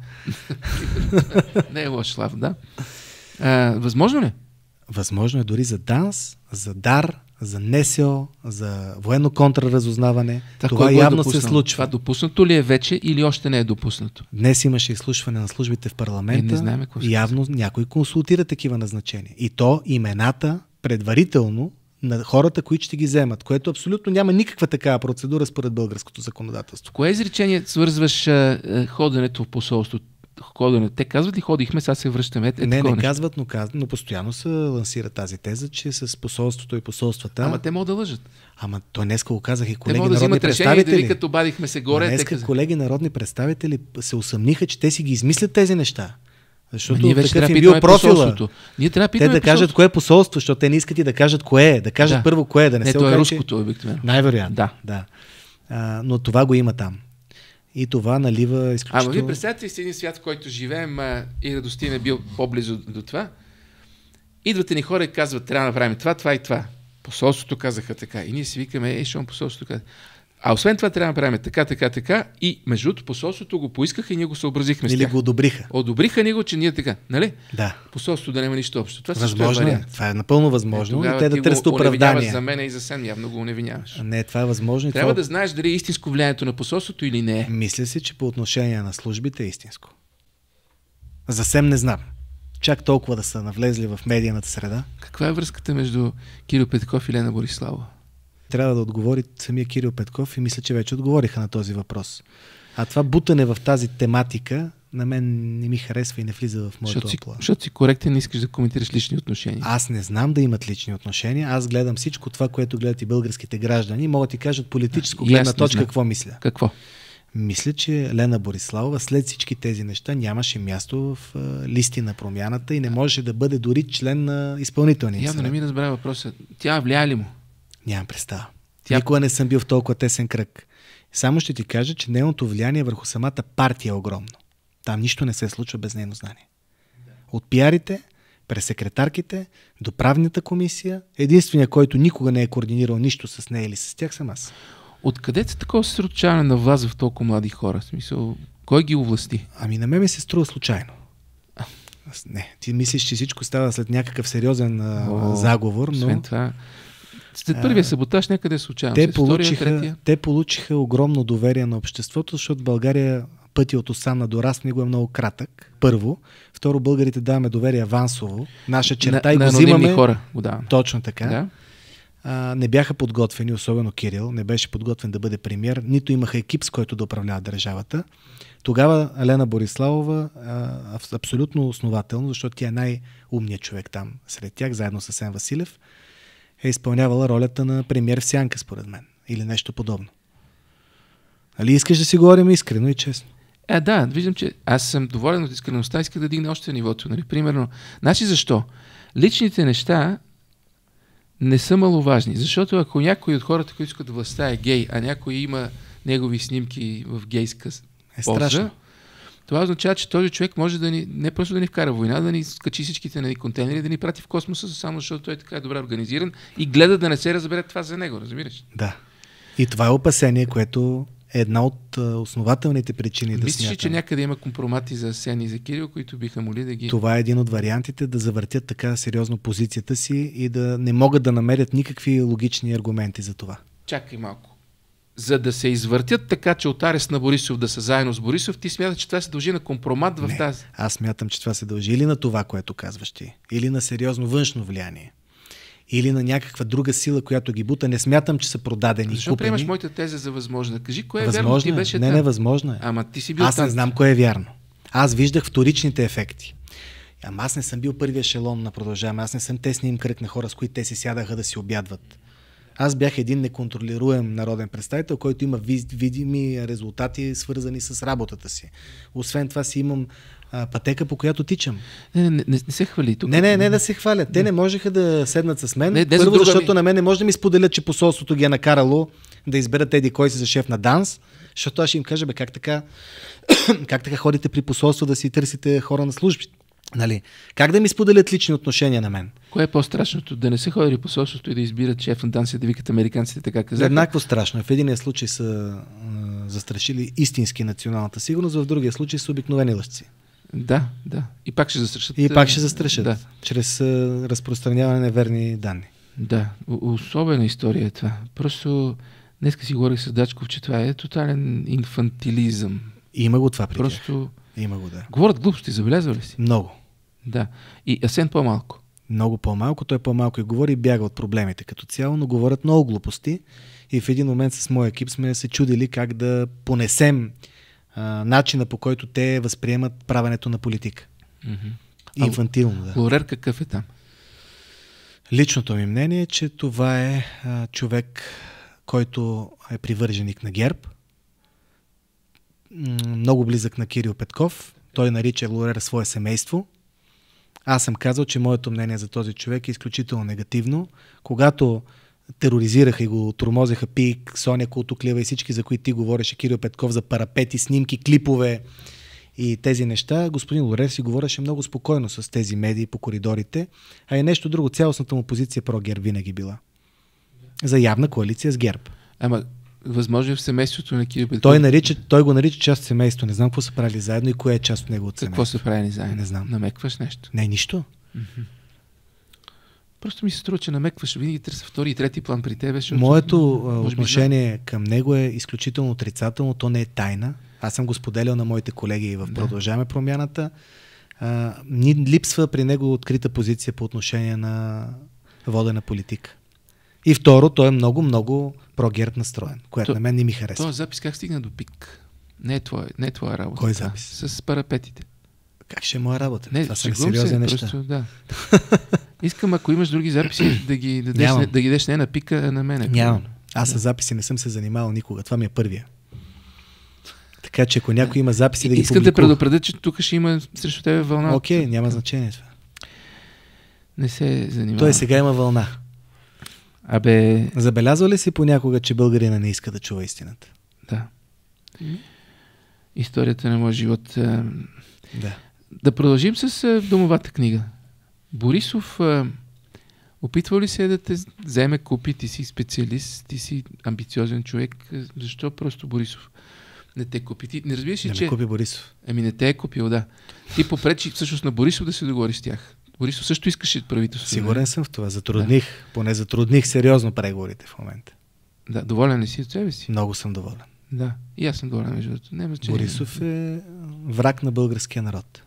Не е лош, Слав, да. А, възможно ли? Възможно е дори за ДАНС, за ДАР, за НСО, за военно контраразузнаване. Та, това е явно се случва. Това допуснато ли е вече или още не е допуснато? Днес имаше изслушване на службите в парламента. Е, не знаем какво ще явно някой консултира такива назначения. И то имената предварително на хората, които ще ги вземат, което абсолютно няма никаква такава процедура според българското законодателство. Кое изречение свързваш а, а, ходенето в посолството? Ходенето. Те казват ли ходихме, сега се връщаме? Е, не, не нещо. казват, но, казват, но постоянно се лансира тази теза, че с посолството и посолствата... Ама те могат да лъжат. Ама той днеска го казах и колеги народни народни да представители. Да викат, обадихме се горе. Днеска те... колеги народни представители се усъмниха, че те си ги измислят тези неща. Защото ние вече такъв трябва им бил профила. Ние трябва да те да кажат кое е посолство, защото те не искат и да кажат кое е. Да кажат да. първо кое е, да не, не се окаже. Не, то е руското, обикновено. Най-вероятно. Да. да. А, но това го има там. И това налива изключително... Ама вие представете си един свят, в който живеем а, и Радостин е бил по-близо до това. Идват ни хора и казват, трябва да направим това, това и това. Посолството казаха така. И ние си викаме, ей, шон посолството каза. А освен това трябва да направим така, така, така. И между другото посолството го поискаха и ние го съобразихме с тях. Или го одобриха. Одобриха ни го, че ние така. Нали? Да. Посолството да няма нищо общо. Това възможно е. Това е напълно възможно. Е, и те да търсят оправдания. За мен и за Сен явно го уневиняваш. Не, това е възможно. Трябва това... да знаеш дали е истинско влиянието на посолството или не е. Мисля си, че по отношение на службите е истинско. За Сем не знам. Чак толкова да са навлезли в медийната среда. Каква е връзката между Кирил Петков и Лена Бориславова? Трябва да отговори самия Кирил Петков и мисля, че вече отговориха на този въпрос. А това бутане в тази тематика на мен не ми харесва и не влиза в моето амплоа. Защото си коректен, не искаш да коментираш лични отношения. Аз не знам да имат лични отношения. Аз гледам всичко това, което гледат и българските граждани. Могат да ти кажат политическо гледна точка какво мисля. Какво? Мисля, че Лена Бориславова след всички тези неща нямаше място в а, листи на промяната и не можеше да бъде дори член на изпълнителния съвет. Явно не ми разбра въпроса. Тя влияе ли му? Нямам представа. Тя... Никога не съм бил в толкова тесен кръг. Само ще ти кажа, че нейното влияние върху самата партия е огромно. Там нищо не се случва без нейно знание. От пиарите, през секретарките, до правната комисия, единственият, който никога не е координирал нищо с нея или с тях, съм аз. Откъде се такова съсредоточаване на власт в толкова млади хора? В смисъл, кой ги овласти? Ами на мен ми се струва случайно. Не, ти мислиш, че всичко става след някакъв сериозен О, заговор, но... Освен това, след първия саботаж някъде е случайно. Те получиха, те получиха огромно доверие на обществото, защото България пътя от Осанна до Разни го е много кратък. Първо. Второ, българите даваме доверие авансово. Наша черта на, и го на взимаме. Хора го даваме. Точно така. Да. А, не бяха подготвени, особено Кирил, не беше подготвен да бъде премиер, нито имаха екип, с който да управлява държавата. Тогава Лена Бориславова а, абсолютно основателно, защото тя е най-умният човек там сред тях, заедно с Сен Василев, е изпълнявала ролята на премиер в сянка, според мен. Или нещо подобно. Али искаш да си говорим искрено и честно? Е, да, виждам, че аз съм доволен от искреността, иска да дигне още нивото. Нали? Примерно, значи защо? Личните неща не са маловажни. Защото ако някой от хората, които искат властта е гей, а някой има негови снимки в гейска е поза, страшно. това означава, че този човек може да ни, не просто да ни вкара война, да ни скачи всичките на ни контейнери, да ни прати в космоса, само защото той е така добре организиран и гледа да не се разбере това за него, разбираш? Да. И това е опасение, което е една от основателните причини да Мислиш, смятам. че някъде има компромати за Сен и за Кирил, които биха моли да ги... Това е един от вариантите да завъртят така сериозно позицията си и да не могат да намерят никакви логични аргументи за това. Чакай малко. За да се извъртят така, че от арест на Борисов да са заедно с Борисов, ти смяташ, че това се дължи на компромат в не, тази... аз смятам, че това се дължи или на това, което казваш ти, или на сериозно външно влияние, или на някаква друга сила, която ги бута. Не смятам, че са продадени. Защо купени. приемаш моята теза за възможна? Кажи, кое е възможно вярно? Е. Ти беше не, там. невъзможно е. Ама ти си бил Аз там. не знам кое е вярно. Аз виждах вторичните ефекти. Ама аз не съм бил първия ешелон на Продължаваме. Аз не съм тесния им кръг на хора, с които те си сядаха да си обядват. Аз бях един неконтролируем народен представител, който има видими резултати, свързани с работата си. Освен това си имам а, пътека, по която тичам. Не, не, не, не се хвали тук. Не, не, не да се хвалят. Те не можеха да седнат с мен. Не, не Първо, за защото ми... на мен не може да ми споделят, че посолството ги е накарало да изберат еди кой си за шеф на ДАНС, защото аз ще им кажа, бе, как така, как така ходите при посолство да си търсите хора на служби? Нали? Как да ми споделят лични отношения на мен? Кое е по-страшното? Да не се ходили по посолството и да избират шеф на ДАНС и да викат американците така казаха? Еднакво страшно. В единия случай са а, застрашили истински националната сигурност, в другия случай са обикновени лъжци. Да, да. И пак ще застрашат. И пак ще застрашат. Да. Чрез а, разпространяване на верни данни. Да, особена история е това. Просто днеска си говорих с Дачков, че това е тотален инфантилизъм. Има го това при Просто... тях. Има го, да. Говорят глупости, забелязва ли си? Много. Да. И Асен по-малко. Много по-малко. Той по-малко и говори и бяга от проблемите като цяло, но говорят много глупости. И в един момент с моя екип сме се чудили как да понесем а, начина, по който те възприемат правенето на политика. Mm-hmm. Инфантилно, да. Лорер какъв е там? Личното ми мнение е, че това е а, човек, който е привърженик на ГЕРБ. М- много близък на Кирил Петков. Той нарича Лорер свое семейство. Аз съм казал, че моето мнение за този човек е изключително негативно. Когато тероризираха и го тормозеха Пик, Соня Култоклева и всички, за които ти говореше, Кирил Петков, за парапети, снимки, клипове и тези неща, господин Лорер си говореше много спокойно с тези медии по коридорите, а и нещо друго, цялостната му позиция про-ГЕРБ винаги била. За явна коалиция с ГЕРБ. Ама, възможно е в семейството на Кирил Петков. Той, нарича, той го нарича част от семейство. Не знам какво са правили заедно и кое е част от него от семейство. Какво са правили заедно? Не знам. Намекваш нещо? Не, нищо. Mm-hmm. Просто ми се струва, че намекваш винаги търся втори и трети план при тебе. Защото... Моето отношение към него е изключително отрицателно. То не е тайна. Аз съм го споделял на моите колеги и в да. Продължаваме промяната. А, ни липсва при него открита позиция по отношение на водена политика. И второ, той е много, много про-ГЕРБ настроен, което то, на мен не ми харесва. Това запис как стигна до Пик? Не е твоя, не е твоя работа. Кой запис? С парапетите. Как ще е моя работа? Не, това са сериозни неща. Просто, да. Искам, ако имаш други записи, да ги дадеш, не, да ги дадеш не на Пика, а на мене. Нямам. Аз да. с записи не съм се занимавал никога. Това ми е първия. Така че ако някой има записи, да ги Искам да предупредя, че тук ще има срещу тебе вълна. Окей, okay, няма значение това. Не се занимава. Той сега има вълна. Абе... Забелязва ли си понякога, че българина не иска да чува истината? Да. Историята на моя живот. А... Да. Да продължим с а, домовата книга. Борисов а, опитва ли се да те вземе купи? Ти си специалист, ти си амбициозен човек. Защо просто Борисов не те купи? Ти не разбираш ли, не че... Не купи Борисов. Еми не те е купил, да. Ти попречи всъщност на Борисов да се договори с тях. Борисов също искаше правителството. Сигурен съм в това. Затрудних, да. Поне затрудних сериозно преговорите в момента. Да, доволен ли си от себе си? Много съм доволен. Да, и аз съм доволен между другото. Борисов е враг на българския народ.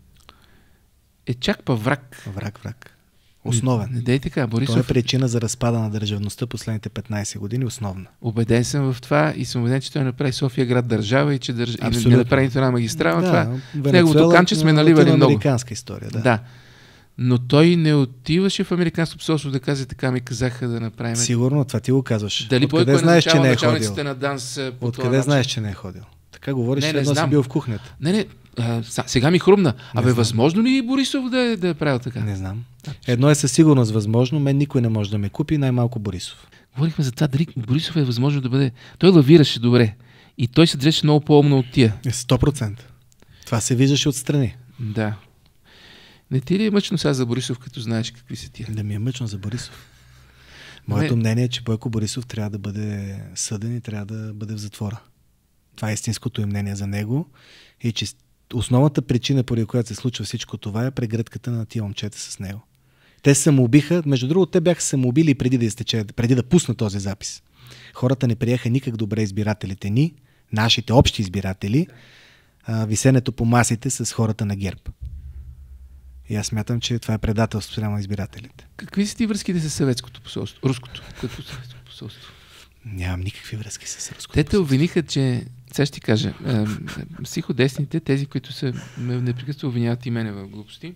Е чак па враг. Враг, враг. Основен. Не, не дей така, Борисов... Това е причина за разпада на държавността последните петнайсет години, основна. Убеден съм в това и съм убеден, че той направи София град държава и че държ... и не направи нито една магистрала. Да, това. В неговото канче сме наливали много. Американска история, да. Да. Но той не отиваше в американско посолство да каже така ми казаха да направим. Сигурно, това ти го казваш. Дали Откъде знаеш, че не е ходил? На Данс, Откъде знаеш, че не е ходил? Така говориш, че едно си бил в кухнята. Не, не, а, сега ми хрумна. Абе, възможно ли Борисов да е, да е правил така? Не знам. Едно е със сигурност възможно, мен никой не може да ме купи, най-малко Борисов. Говорихме за това, дали Борисов е възможно да бъде... Той лавираше добре. И той се дреше много по-умно от тия. сто процента. Това се виждаше отстрани. Да. Не ти ли е мъчно сега за Борисов, като знаеш какви са тия? Да ми е мъчно за Борисов. Моето не... мнение е, че Бойко Борисов трябва да бъде съден и трябва да бъде в затвора. Това е истинското им мнение за него. И че основната причина, поради която се случва всичко това, е прегръдката на тия момчета с него. Те се самоубиха. Между другото, те бяха самоубили преди да изтече, преди да пусна този запис. Хората не приеха никак добре избирателите ни, нашите общи избиратели, а, висенето по масите с хората на ГЕРБ. И аз смятам, че това е предателство спрямо избирателите. Какви са ти връзките с съветското посолство? Руското. Какво съветско посолство? Нямам никакви връзки с руското Те те посолство. обвиниха, че... Сега ще ти кажа. Е, психодесните, тези, които се непрекъснато обвиняват и мене в глупости,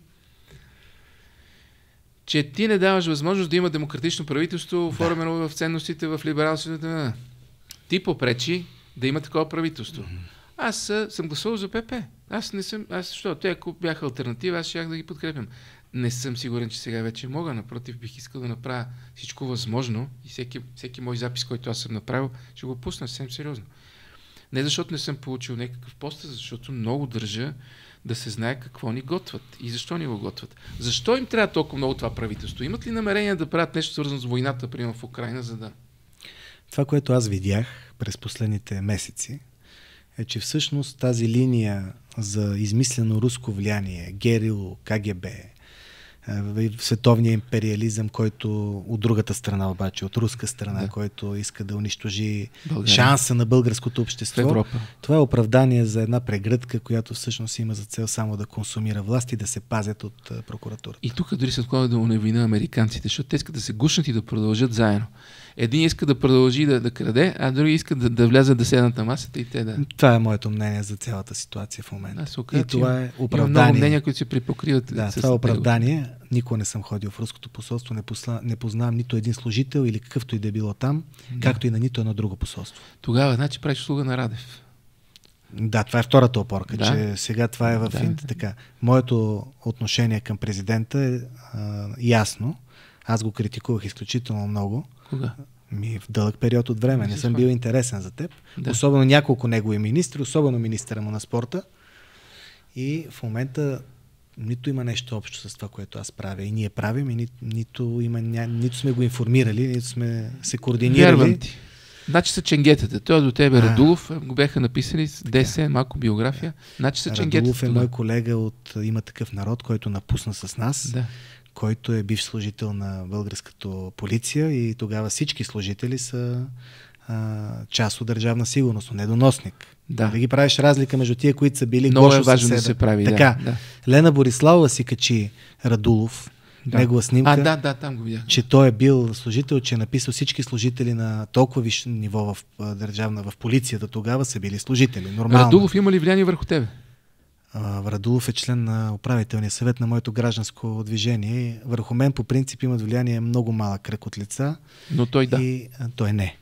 че ти не даваш възможност да има демократично правителство, оформено да. в ценностите, в либералството. Ти попречи да има такова правителство. Mm-hmm. Аз а, съм гласувал за ПП. Аз не съм... Аз защо? Те, ако бяха алтернатива, аз щях да ги подкрепям. Не съм сигурен, че сега вече мога. Напротив, бих искал да направя всичко възможно и всеки, всеки мой запис, който аз съм направил, ще го пусна съвсем сериозно. Не защото не съм получил някакъв пост, а защото много държа да се знае какво ни готвят и защо ни го готвят. Защо им трябва толкова много това правителство? Имат ли намерение да правят нещо свързано с войната, примерно в Украйна, за да... Това, което аз видях през последните месеци, е, че всъщност тази линия за измислено руско влияние, ГРУ, КГБ, световния империализъм, който от другата страна обаче, от руска страна, да. който иска да унищожи България. Шанса на българското общество. В Европа. Това е оправдание за една прегръдка, която всъщност има за цел само да консумира власт и да се пазят от прокуратурата. И тук дори се отклоня да уневина американците, защото те искат да се гушнат и да продължат заедно. Един иска да продължи да, да краде, а други искат да, да влязат да седнат на масата и те да... Това е моето мнение за цялата ситуация в момента. Да, се оказа, и това е оправдание. Има много мнения, които се припокриват. Да, това е оправдание. Никога не съм ходил в руското посолство, не, посла... не познавам нито един служител или какъвто и да било там, да. Както и на нито едно друго посолство. Тогава, значи, правиш услуга на Радев. Да, това е втората опорка, да. Че сега това е в да. Инт, така. Моето отношение към президента е а, ясно. Аз го критикувах изключително много. Кога? Ми в дълъг период от време. Не съм бил интересен за теб. Да. Особено няколко негови министри, особено министъра му на спорта. И в момента нито има нещо общо с това, което аз правя и ние правим, и ни, нито, има, ня, нито сме го информирали, нито сме се координирали. Вярвам ти. Значи са ченгетата. Той до тебе, а, Радулов, го бяха написали с десет, малко биография. Значи са ченгетата. Радулов е мой колега от Има такъв народ, който напусна с нас, да. Който е бивш служител на българската полиция и тогава всички служители са а, част от държавна сигурност, но недоносник. Да. Да ги правиш разлика между тия, които са били много Гошо е важно съседа. Да се прави. Така, да, да. Лена Бориславова си качи Радулов, да. Негова снимка, а, да, да, там го видях. Че той е бил служител, че е написал всички служители на толкова висше ниво в държавна, в полицията тогава са били служители. Нормално. Радулов има ли влияние върху тебе? Радулов е член на управителния съвет на моето гражданско движение. Върху мен по принцип имат влияние много малък кръг от лица. Но той да. И той не.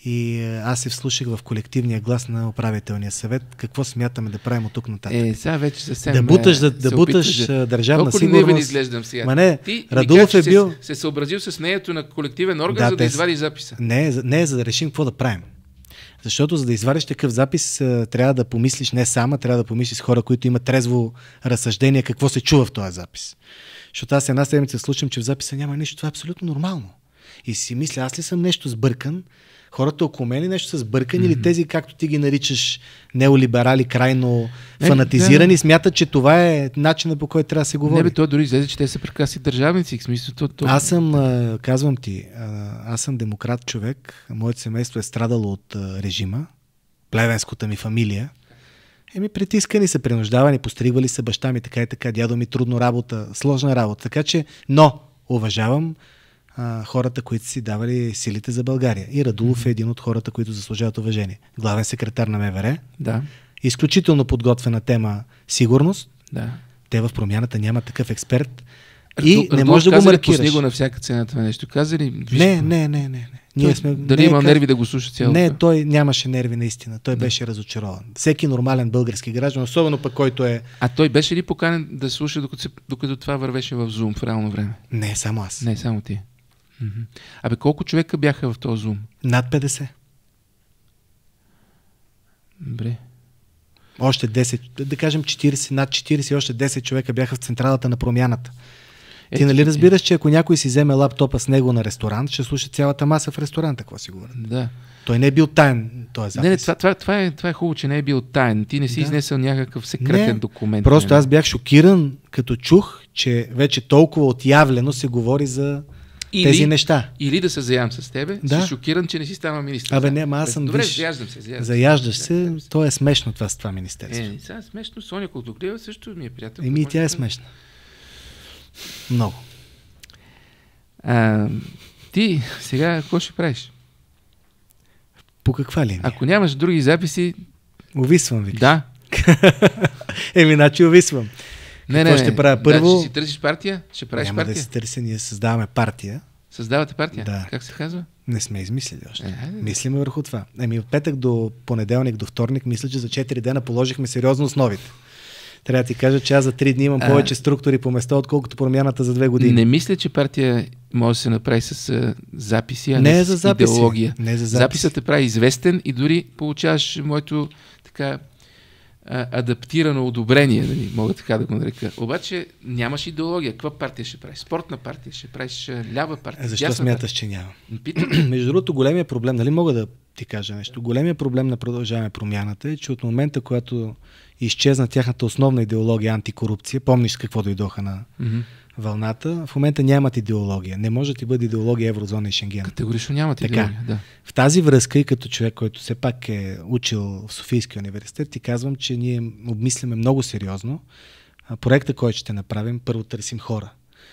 И аз се вслушах в колективния глас на управителния съвет. Какво смятаме да правим от тук нататък? Е, сега вече съвсем... Да буташ, да, да буташ да... държавна Толко сигурност. Толкова не изглеждам сега. Ма не, ти Радулов е бил... Се, се съобразил с мнението на колективен орган, да, за да те... извади записа. Не, не е за да решим какво да правим. Защото за да извадиш такъв запис, трябва да помислиш не сама, трябва да помислиш с хора, които имат трезво разсъждение какво се чува в този запис. Защото аз една седмица слушам, че в записа няма нищо, това е абсолютно нормално. И си мисля, аз ли съм нещо сбъркан, хората около мен нещо са сбъркани, mm-hmm. или тези, както ти ги наричаш, неолиберали, крайно не, фанатизирани, да. Смятат, че това е начинът, по който трябва да се говори. Не бе, той дори излезе, че те са прекрасни държавници. В смисъл, то, то... Аз съм, казвам ти, аз съм демократ човек, моето семейство е страдало от режима, плевенската ми фамилия. Еми, притискани са, принуждавани, постригвали са баща ми, така и така, дядо ми, трудно работа, сложна работа. Така че, но, уважавам а, хората, които си давали силите за България. И Радулов е един от хората, които заслужават уважение. Главен секретар на МВР. Да. Изключително подготвена тема сигурност. Да. Те в промяната няма такъв експерт. Раду, и не Радулов може да го маркираш. Пусни го на всяка цена това нещо. Каза ли? Виж, не, не, не, не, не. Ние сме, дали не, има къс... нерви да го слуша цялото? Не, той нямаше нерви наистина. Той да. Беше разочарован. Всеки нормален български граждан, особено пък който е... А той беше ли поканен да слуша, докато, се, докато това вървеше в Zoom в реално време? Не, само аз. Не, само ти. Mm-hmm. Абе, колко човека бяха в този Zoom? Над петдесет. Добре. Още десет, да кажем четиридесет, над четиридесет и още десет човека бяха в централата на промяната. Е, ти нали разбираш, че ако някой си вземе лаптопа с него на ресторант, ще слуша цялата маса в ресторанта, какво си говорят? Да. Той не е бил таен, този запис. Не, не това, това, това, е, това е хубаво, че не е бил таен. Ти не си да. Изнесъл някакъв секретен не, документ. Просто не. Аз бях шокиран, като чух, че вече толкова отявлено се говори за или, тези неща. Или да се заям с тебе, да. Си шокиран, че не си станал министър. Абе не, ама аз съм Добре, виж, заяждам се. Заяждам заяждаш се, се, то е смешно това с това министерство. Е, сега смешно, Соня Колтоклева също ми е приятел. Еми тя е смешна. Много. А, ти сега какво ще правиш? По каква линия? Ако нямаш други записи... Увисвам, викаш. Да. Еми, значи увисвам. Не, какво не, ще правя? Първо... Да, ще си търсиш партия? Ще правиш Няма партия? да си търся, ние създаваме партия. Създавате партия? Да. Как се казва? Не сме измислили още. Е, Мислиме върху това. Еми, от петък до понеделник, до вторник, мисля, че за четири дена положихме сериозно основите. Трябва да ти кажа, че аз за три дни имам а... повече структури по место, отколкото промяната за две години. Не мисля, че партия може да се направи с uh, записи, а не, не е за с записи. идеология. Не е за записи. Записът те прави известен и дори получаваш моето така а, адаптирано одобрение, нали, мога така да го нарека. Обаче нямаш идеология. Каква партия ще правиш? Спортна партия? Ще правиш лява партия? Защо смяташ, партия? че няма? Между другото, големия проблем, нали мога да ти кажа нещо? Големия проблем на Продължаваме промяната е, че от момента, когато изчезна тяхната основна идеология антикорупция, помниш с какво дойдоха на, mm-hmm. вълната. В момента нямат идеология. Не може да ти бъде идеология еврозона и Шенген. Категорично нямат така, идеология, да. В тази връзка и като човек, който все пак е учил в Софийския университет, ти казвам, че ние обмисляме много сериозно проекта, който ще направим. Първо търсим хора.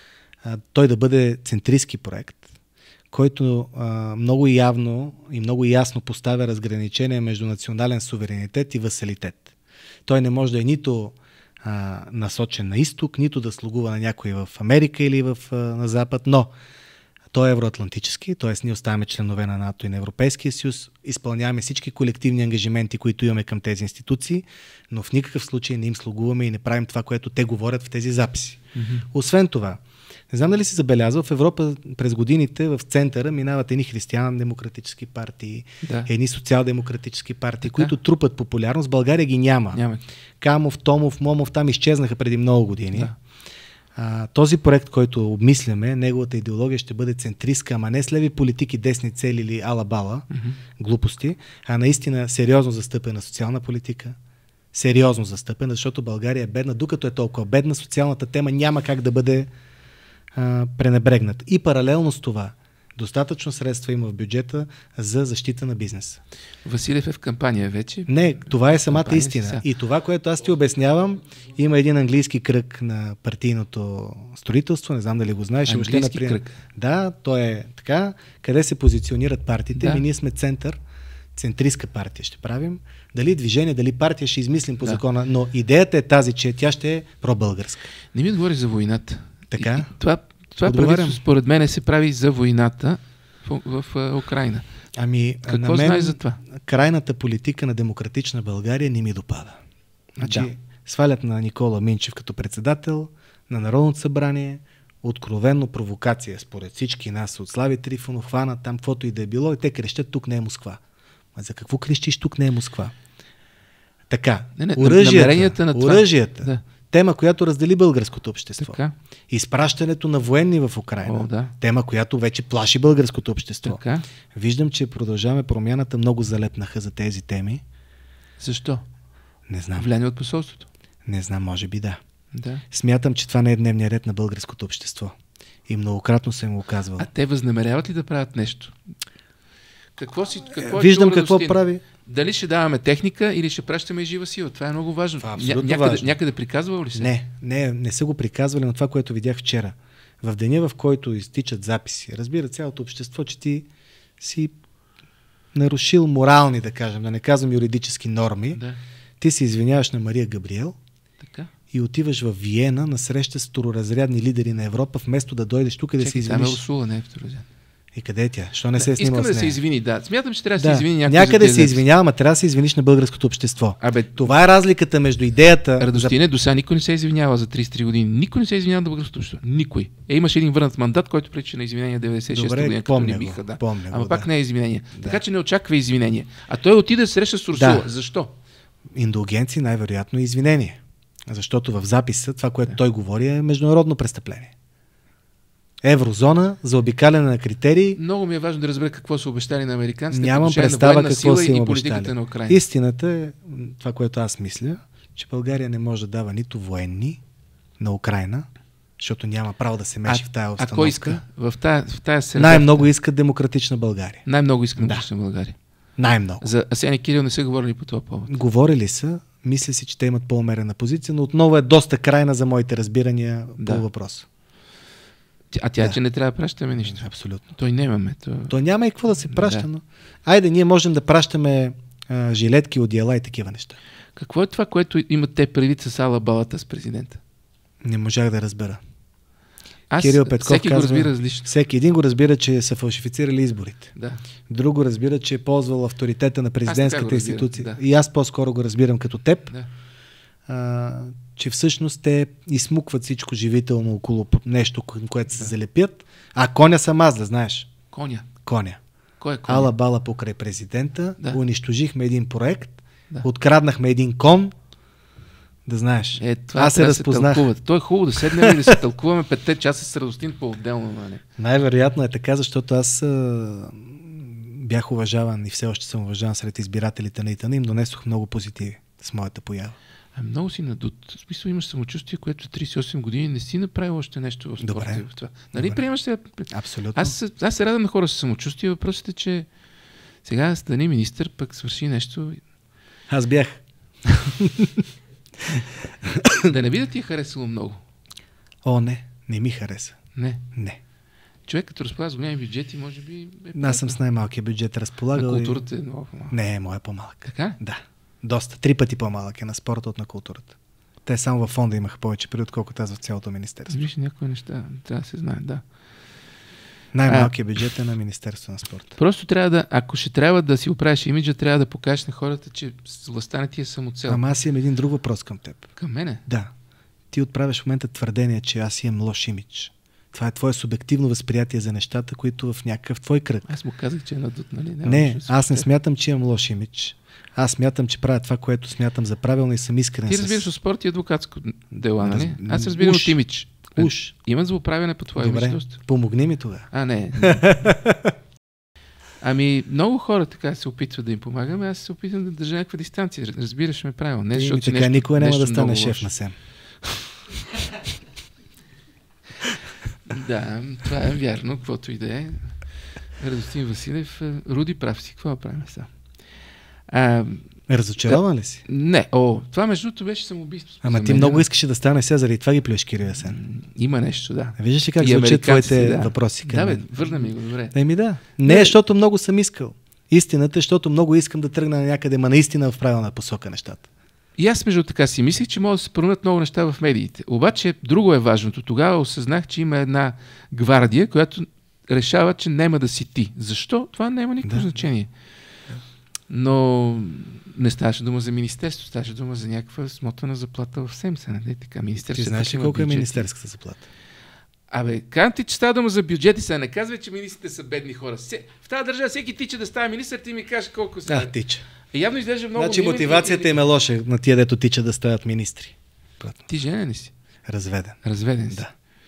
Той да бъде центристски проект, който а, много явно и много ясно поставя разграничение между национален суверенитет и васалитет. Той не може да е нито а, насочен на изток, нито да слугува на някой в Америка или в, а, на Запад, но той е евроатлантически, т.е. ние оставаме членове на НАТО и на Европейския съюз, изпълняваме всички колективни ангажименти, които имаме към тези институции, но в никакъв случай не им слугуваме и не правим това, което те говорят в тези записи. Mm-hmm. Освен това, не знам дали си забелязал, в Европа през годините в центъра минават едни християн-демократически партии, да. едни социал-демократически партии, така, които трупат популярност. България ги няма. няма. Камов, Томов, Момов там изчезнаха преди много години. Да. А, този проект, който обмисляме, неговата идеология ще бъде центристка, ама не с леви политики, десни цели или ала-бала, mm-hmm. глупости, а наистина сериозно застъпена социална политика. Сериозно застъпена, защото България е бедна. Докато е толкова бедна, социалната тема няма как да бъде а, пренебрегнат. И паралелно с това, достатъчно средства има в бюджета за защита на бизнеса. Василев е в кампания вече? Не, това е самата кампания истина. Са. И това, което аз ти обяснявам, има един английски кръг на партийното строителство, не знам дали го знаеш. Английски например, кръг? Да, то е така, къде се позиционират партиите. Да. Ми ние сме център, центристка партия ще правим. Дали движение, дали партия ще измислим по да. закона, но идеята е тази, че тя ще е пробългарска. Не ми говори за войната. Така? И, и това Това правителство според мен се прави за войната в, в, в Украйна. Ами, какво на мен, знаеш за това? Крайната политика на демократична България не ми допада. Значи, да. свалят на Никола Минчев като председател на Народното събрание, откровенно провокация според всички нас от Слави Трифонов, хвана там каквото и да е било и те крещят, тук не е Москва. А за какво крещиш, тук не е Москва? Така, не, не, оръжията, на оръжията да. тема, която раздели българското общество. Така. Изпращането на военни в Украйна. О, да. Тема, която вече плаши българското общество. Така. Виждам, че продължаваме промяната, много залепнаха за тези теми. Защо? Не знам. Влияние от посолството? Не знам, може би да. да. Смятам, че това не е дневният ред на българското общество. И многократно съм го казвал. А те възнамеряват ли да правят нещо? Какво си, какво Виждам е какво да прави. Дали ще даваме техника или ще пращаме и жива сила. Това е много важно. Това е абсолютно някъде, важно. някъде приказвал ли се? Не, не, не са го приказвали на това, което видях вчера. В деня, в който изтичат записи, разбира цялото общество, че ти си нарушил морални, да кажем, да не казвам юридически норми. Да. Ти се извиняваш на Мария Габриел така. И отиваш в Виена на среща с второразрядни лидери на Европа, вместо да дойдеш тук и да се извиниш. Чакай, Урсула не е второразрядна. И къде е тя? Що не се е снимал Искам с да нея? се извини, да. Смятам, че трябва да, да. се извини някой. Някъде се извинява, ма трябва да се извиниш на българското общество. Абе, това е разликата между идеята... Радостине, за... до сега никой не се е извинява за трийсет и три години. Никой не се е извинява на българското общество. Никой. Е, имаше един върнат мандат, който пречи на извинения деветдесет и шеста година, като не биха. Да. Помня Ама го, пак да. не е извинение. Да. Така че не очаква извинение. А той отиде да среща с Урсула. Да. Защо? Индулгенции най-вероятно извинение. Защото в записа това, което да. той говори, е международно престъпление. Еврозона, за обикаляне на критерии. Много ми е важно да разбера какво са обещали на американците. Нямам представа какво са им и политиката обещали. на Украйна. Истината е, това, което аз мисля, че България не може да дава нито военни на Украйна, защото няма право да се меши а, в тая обстановка. А кой иска? В тая, в тая среда... Най-много искат демократична България. Най-много иска демократична да. България. Най-много. За Асен и Кирил не са говорили по това повод. Говорили са, мисля си, че те имат по-умерена позиция, но отново е доста крайна за моите разбирания да. по въпроса. А тя, да. че не трябва да пращаме нищо. Абсолютно. Той нямаме. То... Той няма и какво да се праща, да. но... Айде, ние можем да пращаме а, жилетки, одеяла и такива неща. Какво е това, което имат те предвид с ала балата с президента? Не можах да разбера. Аз, Кирил Петков всеки казва, го разбира различно. Всеки един го разбира, че са фалшифицирали изборите. Да. Друг го разбира, че е ползвал авторитета на президентската институция. Да. И аз по-скоро го разбирам като теб. Да. А, че всъщност те изсмукват всичко живително около нещо, което се да. залепят. А коня съм аз, да знаеш. Коня. Коня. Кой е коня? Ала бала покрай президента. Да. Унищожихме един проект. Да. Откраднахме един кон. Да знаеш. Е, това аз се разпознах. Се Той е хубаво да седнем и да се тълкуваме петте часа с Радостин по-отделно. Нали? Най-вероятно е така, защото аз а, бях уважаван и все още съм уважаван сред избирателите на ИТН и им донесох много позитиви с моята поява. А много си надут. В смисъл имаш самочувствие, което трийсет и осем години не си направил още нещо в спорта. Добре. В това. Нали Добре. приемаш сега? Абсолютно. Аз, аз се радвам на хора с самочувствие. Въпросът е, че сега стани министър, пък свърши нещо. Аз бях. Да не би да ти е харесало много. О, не. Не ми хареса. Не. Не. Човек като разполага с големи бюджети, може би... Е Аз съм с най-малкия бюджет разполагал. На културата е много по-малко. Не, моя е по-малък. Така? Да. Доста. Три пъти по-малък е на спорта от на културата. Те само във фонда имаха повече пари, отколкото аз в цялото министерство. Виж, някои неща трябва да се знае, да. Най-малкият бюджет е на Министерство на спорта. Просто трябва да, ако ще трябва да си оправиш имиджа, трябва да покажеш на хората, че властта не ти е самоцел. Ама аз имам един друг въпрос към теб. Към мене? Да. Ти отправяш в момента твърдение, че аз имам лош имидж. Това е твое субективно възприятие за нещата, които в някакъв твой кръг. Аз му казах, че е надут, нали? Няма Не, нищо аз не с теб. смятам, че имам лош имидж. Аз смятам, че правя това, което смятам за правилно и съм искрен Ти с... разбираш от спорт и адвокатско дела, нали? Раз- Аз разбирам Уж. от имидж. Уж. Има злоуправяне по твоя Добре, имидж доста. помогни ми тогава. А, не. Ами, много хора така се опитват да им помагаме, аз се опитвам да държа някаква дистанция. Разбираш ме правилно. Не, И защото така нещо, никога няма нещо да стане много шеф лошо. на СЕМ. Да, това е вярно, каквото и да е. Радостин Василев, Руди прав си, какво да правим сега? А, Разочарован ли си? не, о, това между другото беше самоубийство. Ама За ти мен. много искаше да стане сега, заради това ги плюеш Кирил Ясен. Има нещо, да. Виждаш ли как И звучат американците, твоите да. въпроси към Да, бе, мен? върна ми го, добре. Еми да. Не, защото много съм искал. Истината е, защото много искам да тръгна на някъде, ма наистина в правилна посока нещата. И аз между така си мислих, че могат да се променят много неща в медиите. Обаче друго е важното. Тогава осъзнах, че има една гвардия, която решава, че няма да си ти. Защо? Това няма никакво Да. значение. Но не ставаше дума за министерство, ставаше дума за някаква смотана заплата в СЕМ. Не, така, Ти министерството знаеш ли има колко е бюджети. министерската заплата? Абе, казвам ти, че става дума за бюджети, сега не казвай, че министрите са бедни хора. Се, в тази държава всеки тича да става министър, ти ми кажеш колко са. Да, тича. И явно изглежда много... Значи мило и- мотивацията им е лоша на тия, дето тича да стават министри. Ти женен ли си? Разведен. Разведен си? Да.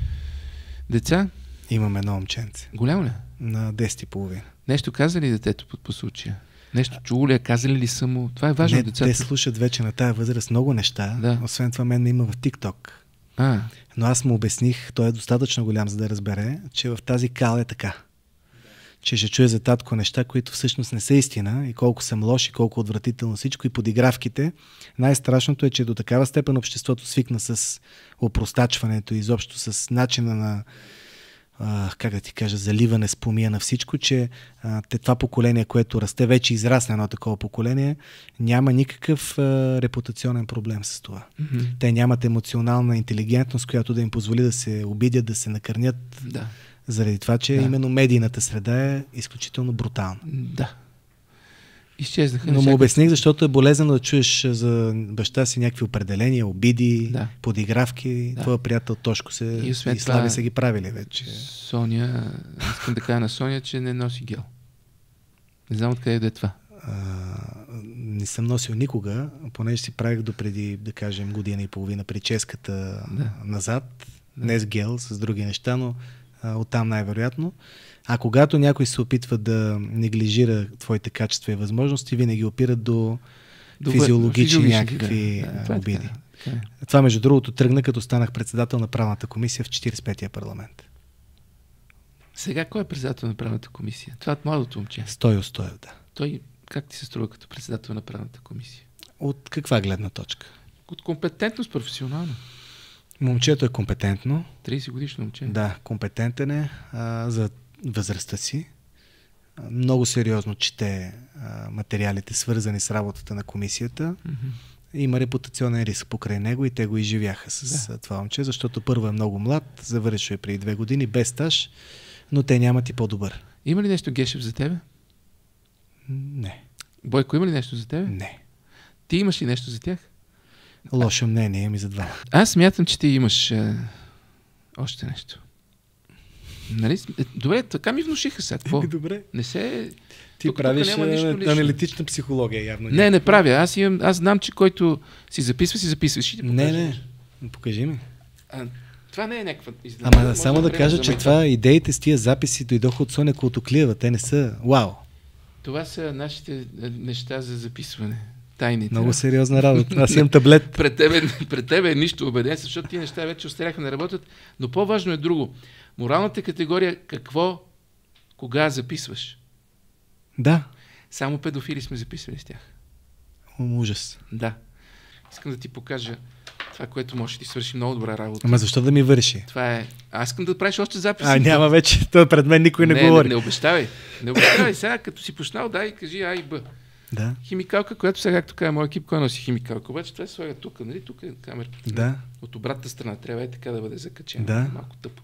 Деца? Имам едно момченце. Голямо ли? На десет и половина. Нещо каза ли детето по, по случая? Нещо чуло ли е? Казали ли са му? Това е важно, Не, децата. те слушат вече на тая възраст много неща. Да. Освен това, мен ме има в TikTok. А, Но аз му обясних, той е достатъчно голям, за да разбере, че в тази кал е така. Че ще чуе за татко неща, които всъщност не са истина и колко съм лош и колко отвратително всичко и подигравките. Най-страшното е, че до такава степен обществото свикна с опростачването и изобщо с начина на а, как да ти кажа, заливане с помия на всичко, че а, те, това поколение, което расте, вече израсне едно такова поколение, няма никакъв а, репутационен проблем с това. mm-hmm. Те нямат емоционална интелигентност, която да им позволи да се обидят, да се накърнят, Да. заради това, че Да. именно медийната среда е изключително брутална. Да. Изчезнаха. Но му всяка- обясних, защото е болезнено да чуеш за баща си някакви определения, обиди, Да. подигравки. Да. Твоя приятел Тошко се И и, освен и Слави това- са ги правили вече. Соня, искам да кажа на Соня, че не носи гел. Не знам откъде да е това. А, не съм носил никога, понеже си правих допреди, да кажем, година и половина прическата Да. назад. Да. Не с гел, с други неща, но а, оттам най-вероятно. А когато някой се опитва да неглижира твоите качества и възможности, винаги опират до Добър- физиологични физиологични, някакви да. Да, а, това е обиди. така, така е. Това, между другото, тръгна като станах председател на правната комисия в четиридесет и петия парламент. Сега кой е председател на правната комисия? Това е младото момче. Стойо Стоев, да. Той как ти се струва като председател на правната комисия? От каква гледна точка? От компетентност професионална. Момчето е компетентно. тридесет годишно момче. Да, компетентен е а, за възрастта си. А, много сериозно чете а, материалите, свързани с работата на комисията. Мгм. Има репутационен риск покрай него и те го изживяха с Да. да. това момче, защото първо е много млад, завършва е преди две години, без стаж, но те нямат и по-добър. Има ли нещо, Гешев, за тебе? Не, Бойко, има ли нещо за тебе? не. Ти имаш ли нещо за тях? Лошо мнение ми за два. Аз смятам, че ти имаш е, още нещо. Нали? Е, добре, така ми внушиха сега. Какво? Добре. Не се... Ти Тук- тук правиш няма нищо а, лично. аналитична психология явно. Не, не правя. Аз, имам, аз знам, че който си записва, си записва. Ще ти Не, покажа. не. Покажи ми. А, това не е някаква изненада. Ама Може само да време кажа, за че майтап. това идеите с тия записи дойдоха от Соня Колтоклиева. Те не са вау. Това са нашите е, неща за записване. тайните. Много сериозна работа. Аз имам таблет. пред, тебе, пред тебе е нищо, убеден се, защото тия неща вече остаряха да работят. Но по-важно е друго. Моралната категория, какво, кога записваш? Да. Само педофили сме записвали с тях. Ужас. Да. Искам да ти покажа това, което може да ти свърши много добра работа. Ама защо да ми върши? Това е... Аз искам да правиш още записи. А, няма вече. Той пред мен никой не, не говори. Не, не обещавай. Не обещавай. Сега, като си почнал, дай, кажи А и Б. Да. Химикалка, която сега, както казва моят екип, кой носи химикалка. Обаче това се слага тук, нали? Тук е камерата. Да. От обратната страна. Трябва и така да бъде закачена. Да. Малко тъпо.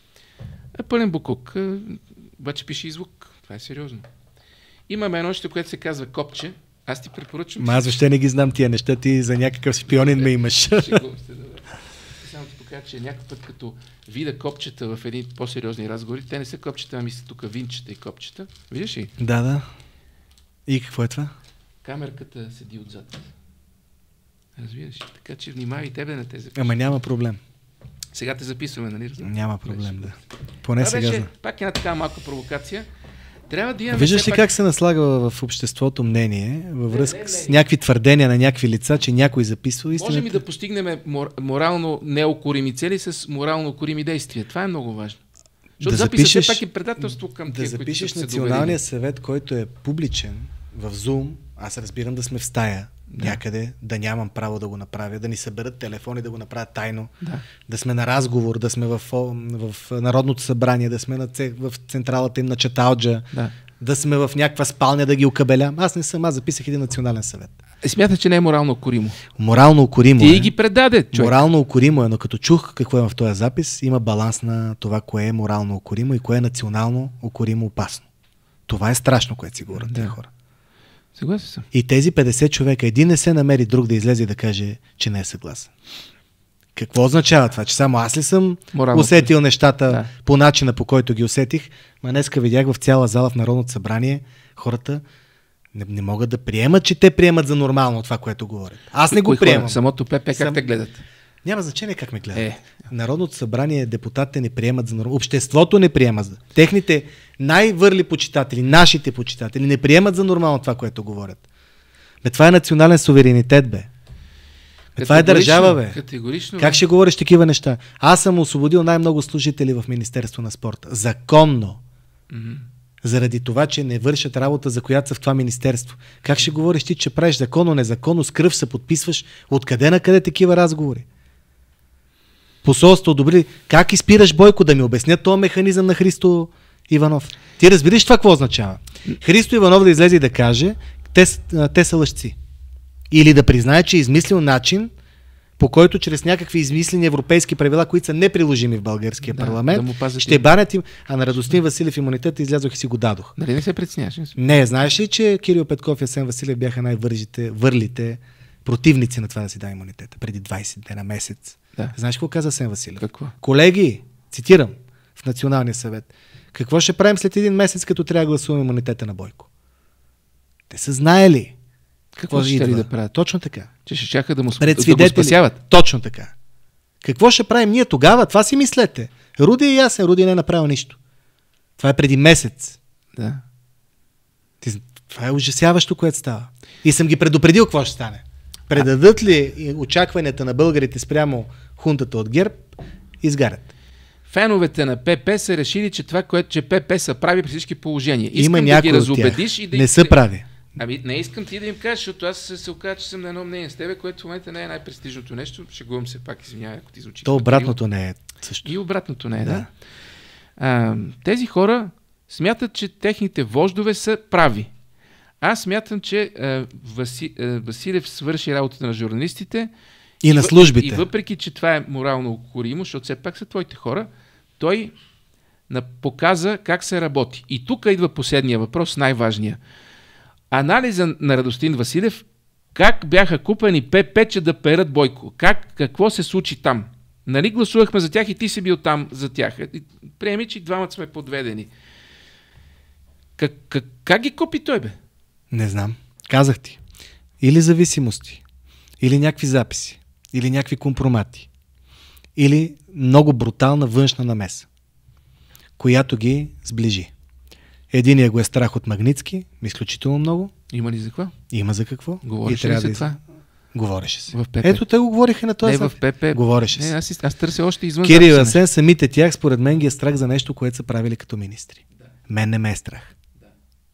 Е пълен букук. Обаче пише и звук. Това е сериозно. Имаме едно нещо, което се казва копче. Аз ти препоръчвам. Ма аз въобще не ги знам тия неща, ти за някакъв шпионин ме имаш. Шегувам се, да. Само ти покажа, че някакъв път като видя копчета в едни по-сериозни разговори, те не са копчета, ами са тук винчета и копчета. Виждаш ли? Да, да. И какво е това? Камерката седи отзад. Разбираш ли? Така че внимавай тебе на тези. Ама няма проблем. Сега те записваме, нали? Разбираш? Няма проблем, да. Поне Това сега беше знам. пак една така малка провокация. Трябва да имаме. Виждаш ли пак... как се наслагва в обществото мнение във Не, връзка не, не. с някакви твърдения на някакви лица, че някой записва истината? Можем и да постигнем мор... морално неокорими цели с морално окорими действия. Това е много важно. Защото Да записът запишеш- все пак е предателство към Да тия, които запишеш са се националния доверили. съвет, който е публичен в Zoom, аз разбирам да сме в стая Да. някъде, да нямам право да го направя, да ни съберат телефони, да го направят тайно, Да. да сме на разговор, да сме в, в Народното събрание, да сме на, це- в централата им на Чаталджа, Да. да сме в някаква спалня да ги окабелям. Аз не съм, аз записах един национален съвет. Е, смята, че не е морално окоримо. Морално укоримо Ти е. ги предаде, човек. Морално укоримо е, но като чух какво е в този запис, има баланс на това, кое е морално укоримо и кое е национално укоримо опасно. Това е страшно, което си говорят Да. тези хора. Съгласен съм. И тези петдесет човека, един не се намери друг да излезе и да каже, че не е съгласен. Какво означава това? Че само аз ли съм Морално усетил нещата Да. по начина, по който ги усетих? Ма днеска видях в цяла зала в Народното събрание хората не, не могат да приемат, че те приемат за нормално това, което говорят. Аз не го Кои хора? приемам. Самото ПП как Сам- те гледат? Няма значение как ме гледат. Е. Народното събрание, депутатите не приемат за нормално. Обществото не приема за. Техните най-върли почитатели, нашите почитатели не приемат за нормално това, което говорят. Бе, това е национален суверенитет, бе. Бе, това е Категорично, държава, бе. Категорично. Как бе. ще говориш такива неща? Аз съм освободил най-много служители в Министерство на спорта. Законно. Мгм. Заради това, че не вършат работа, за която са в това министерство. Как ще говориш ти, че правиш законно, незаконно, с кръв се подписваш? Откъде на къде такива разговори? Посолство одобри. Как изпираш Бойко, да ми обяснят този механизъм на Христо Иванов? Ти разбираш това какво означава? Христо Иванов да излезе и да каже, те, с- те са лъжци. Или да признае, че е измислил начин, по който чрез някакви измислени европейски правила, които са неприложими в българския Да, парламент, да му пазят ще им. банят им, а на Радостин Василев имунитет излязох и си го дадох. Нали не се притесняваш? Не, знаеш ли, че Кирил Петков и Асен Василев бяха най-върлите, върлите противници на това да си даде имунитета преди двайсет дена, месец. Да. Знаеш какво каза Асен Василев? Какво? Колеги, цитирам в Националния съвет, какво ще правим след един месец, като трябва да гласуваме имунитета на Бойко? Те са знаели. Какво ще идва. ли да правят? Точно така. Че ще чака да му, Пред да го свидетели. спасяват. Точно така. Какво ще правим ние тогава? Това си мислете. Руди е ясен, Руди не е направил нищо. Това е преди месец. Да. Ти- Това е ужасяващо, което става. И съм ги предупредил какво ще стане. Предадат ли очакванията на българите спрямо хунтата от ГЕРБ, изгарят. Феновете на ПП са решили, че това, което че ПП са прави при всички положения. Искам Има да някои ги от тях. разубедиш и да Не им- са прави. Ами не искам ти да им кажеш, защото аз се, се оказа, че съм на едно мнение с тебе, което в момента не е най-престижното нещо. Шегувам се пак, извинявай, ако ти звучи. То като обратното не е също. И обратното не е, да. Да. А, тези хора смятат, че техните вождове са прави. Аз смятам, че а, Васи, а, Василев свърши работата на журналистите. И на въ- службите. И въпреки, че това е морално укоримо, защото все пак са твоите хора, той на, показа как се работи. И тук идва последния въпрос, най-важния. Анализа на Радостин Василев, как бяха купени ПП, че да перат Бойко? Как, какво се случи там? Нали гласувахме за тях и ти си бил там за тях. И приеми, че и двамата сме подведени. Как, как, как ги купи той, бе? Не знам. Казах ти. Или зависимости, или някакви записи, или някакви компромати, или много брутална външна намеса, която ги сближи. Единия го е страх от Магнитски, изключително много. Има ли за какво? Има за какво. Говореше ли за това? Говореше се. В ПП. Ето, те го говориха на този Не, сайт. в ПП. Говореше Не, се. аз, аз търся още извън. Кирил записа Асен, самите тях, според мен, ги е страх за нещо, което са правили като министри. Да. Мен не ме е страх. Да.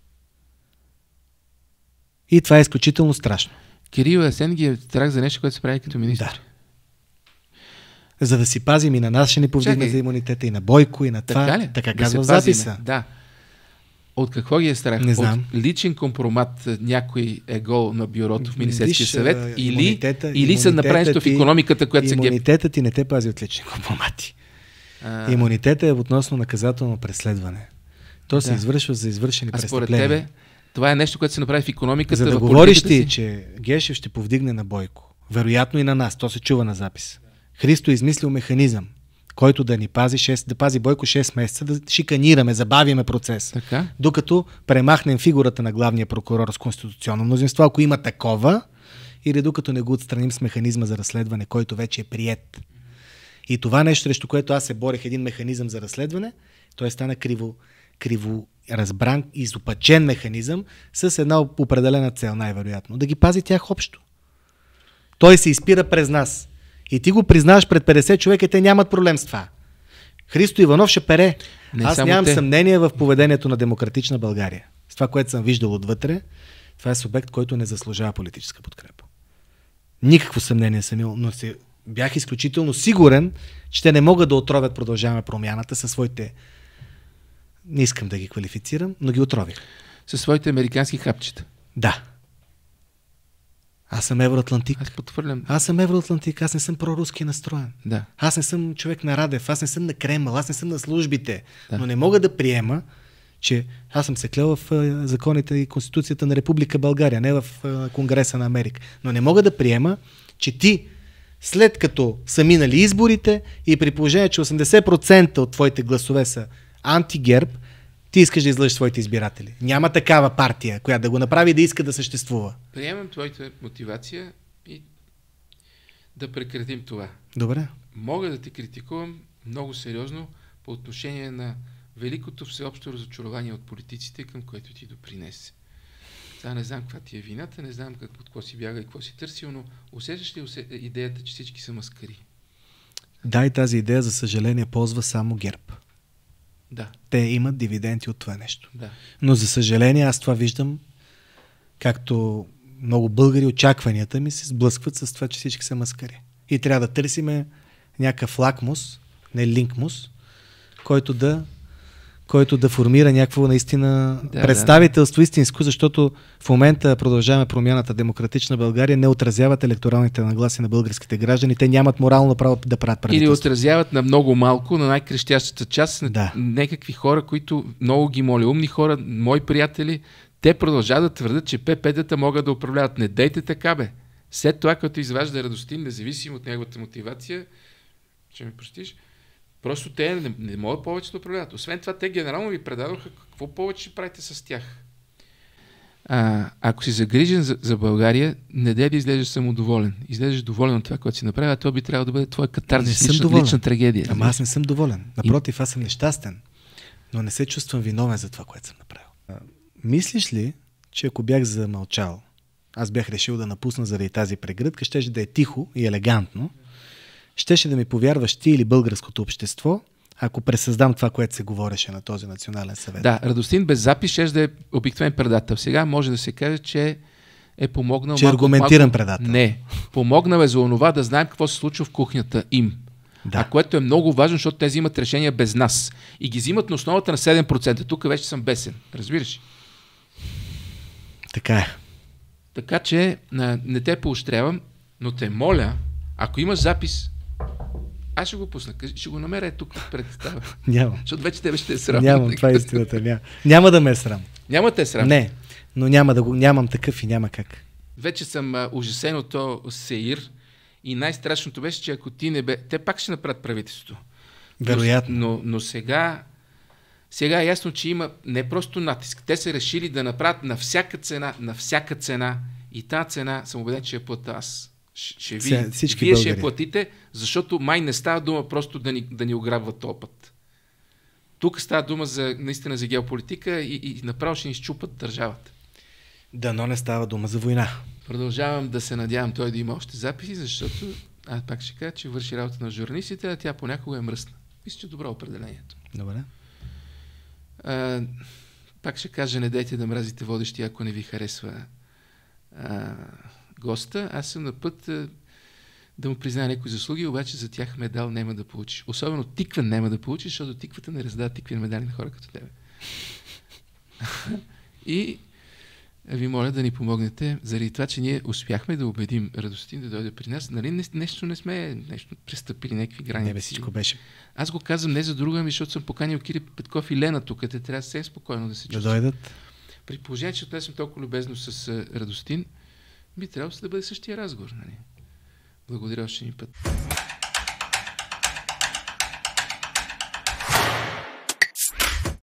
И това е изключително страшно. Кирил Асен ги е страх за нещо, което се прави като министри. Да. За да си пазим и на нас ще ни повдигне Чакай. за имунитета, и на Бойко, и на това. Така ли? Така Да казва в се пазиме. записа. Да. От какво ги е страх? Не знам. От личен компромат някой е гол на бюрото в Министерския Виж, съвет а, или, имунитета- или са направени имунитета в ти- икономиката, която се геп. Имунитетът ти не те пази от лични компромати. А, Имунитетът е относно наказателно преследване. То се Да. извършва за извършени а според престъпления. тебе, това е нещо, което се направи в икономиката. За да в говориш политиката ти, си? че Гешев ще повдигне на Бойко, вероятно и на нас, то се чува на запис. Христо е измислил механизъм, който да ни пази шест, да пази Бойко шест месеца, да шиканираме, забавиме процес. Така? Докато премахнем фигурата на главния прокурор с конституционно мнозинство, ако има такова, или докато не го отстраним с механизма за разследване, който вече е приет. И това нещо, срещу което аз се борих, един механизъм за разследване, той стана криво, криво разбран, изопачен механизъм с една определена цел, най-вероятно. Да ги пази тях общо. Той се изпира през нас. И ти го признаваш пред петдесет човека, те нямат проблем с това. Христо Иванов ще пере. Не Аз само нямам те. съмнение в поведението на Демократична България. С това, което съм виждал отвътре, това е субект, който не заслужава политическа подкрепа. Никакво съмнение съм имал, но се бях изключително сигурен, че те не могат да отровят Продължаваме промяната със своите... Не искам да ги квалифицирам, но ги отрових. Със своите американски хапчета. Да. Аз съм евроатлантик. Аз потвърлям. Аз съм евроатлантик, аз не съм проруски настроен. Да. Аз не съм човек на Радев, аз не съм на Кремъл, аз не съм на службите. Да. Но не мога да приема, че аз съм се клел в а, законите и Конституцията на Република България, не в а, Конгреса на Америка. Но не мога да приема, че ти, след като са минали изборите и при положение, че осемдесет процента от твоите гласове са антигерб, ти искаш да излъжеш своите избиратели. Няма такава партия, която да го направи и да иска да съществува. Приемам твоята мотивация и да прекратим това. Добре. Мога да те критикувам много сериозно по отношение на великото всеобщо разочарование от политиците, към което ти допринесе. Сега не знам каква ти е вината, не знам как, от какво си бяга и какво си търсил, но усещаш ли усе... идеята, че всички са маскари? Да, и тази идея, за съжаление, ползва само ГЕРБ. Да, Те имат дивиденти от това нещо. да. Но за съжаление аз това виждам, както много българи, очакванията ми се сблъскват с това, че всички са маскари. И трябва да търсиме някакъв лакмус, не линкмус, който да, който да формира някакво наистина Да, представителство истинско, защото в момента Продължаваме промяната, Демократична България не отразяват електоралните нагласи на българските граждани. Те нямат морално право да правят Или правителство. отразяват на много малко, на най-крещящата част, на Да. някакви хора, които много ги моля, умни хора, мои приятели, те продължават да твърдят, че ПП-тата могат да управляват. Не дейте така, бе. След това, като изважда Радостин, независимо от неговата мотивация, ще ми простиш, просто те не, не могат повече да управляват. Освен това, те генерално ви предадоха какво повече ще правите с тях. А, ако си загрижен за, за България, не дай да излезеш самодоволен. Излезеш доволен от това, което си направил, а това би трябвало да бъде твоя Не катарзис, съм лична, доволен. лична трагедия. Ама аз не съм доволен. Напротив, аз съм нещастен. Но не се чувствам виновен за това, което съм направил. А, мислиш ли, че ако бях замълчал, аз бях решил да напусна заради тази прегръдка, щеше да е тихо и елегантно, щеше да ми повярваш ти или българското общество, ако пресъздам това, което се говореше на този национален съвет. Да, Радостин без запис ще да е обикновен предател. Сега може да се каже, че е помогнал... Че е малко- аргументиран малко- предател. Не. Помогнал е за онова да знаем какво се случва в кухнята им. Да. А което е много важно, защото те взимат решения без нас. И ги взимат на основата на седем процента. Тук вече съм бесен. Разбираш? Така е. Така че а, не те поощрявам, но те моля, ако имаш запис, аз ще го пусна. Кажи- Ще го намеря е тук пред това. Нямам. Защото вече тебе ще е срам. Нямам, това е истината. Няма, няма да ме е срам. Няма те срам. Не, но няма да го, нямам такъв и няма как. Вече съм а, ужасен от то сеир и най-страшното беше, че ако ти не бе... Те пак ще направят правителството. Вероятно. Но, но, но сега, сега е ясно, че има не просто натиск. Те са решили да направят на всяка цена, на всяка цена и тази цена съм убеден, че я плата аз. Ще, ще ви, Сега всички вие ще я българи. платите, защото май не става дума просто да ни, да ни ограбват този път. тук става дума за, наистина за геополитика и, и направо ще ни изчупат държавата. Дано не става дума за война. Продължавам да се надявам той да има още записи, защото аз пак ще кажа, че върши работа на журналистите, а тя понякога е мръсна. Мисля, че е добро определението. Добре. А, пак ще кажа, не дайте да мразите водещи, ако не ви харесва а, госта. Аз съм на път а, да му призная някои заслуги, обаче за тях медал няма да получиш. Особено тиква няма да получиш, защото тиквата не раздава тикви медали на хора като тебе. И ви моля да ни помогнете, заради това, че ние успяхме да убедим Радостин да дойде при нас. Нали не, нещо не сме нещо престъпили, някакви граници. Не бе, всичко беше. Аз го казвам не за друга, ами защото съм поканил Кири Петков и Лена тук. Те трябва съвсем спокойно да се чувстват. Да дойдат. При положение, че отнесем толкова любезно с Радостин, би трябвало да бъде същия разговор. Нали? Благодаря още един път.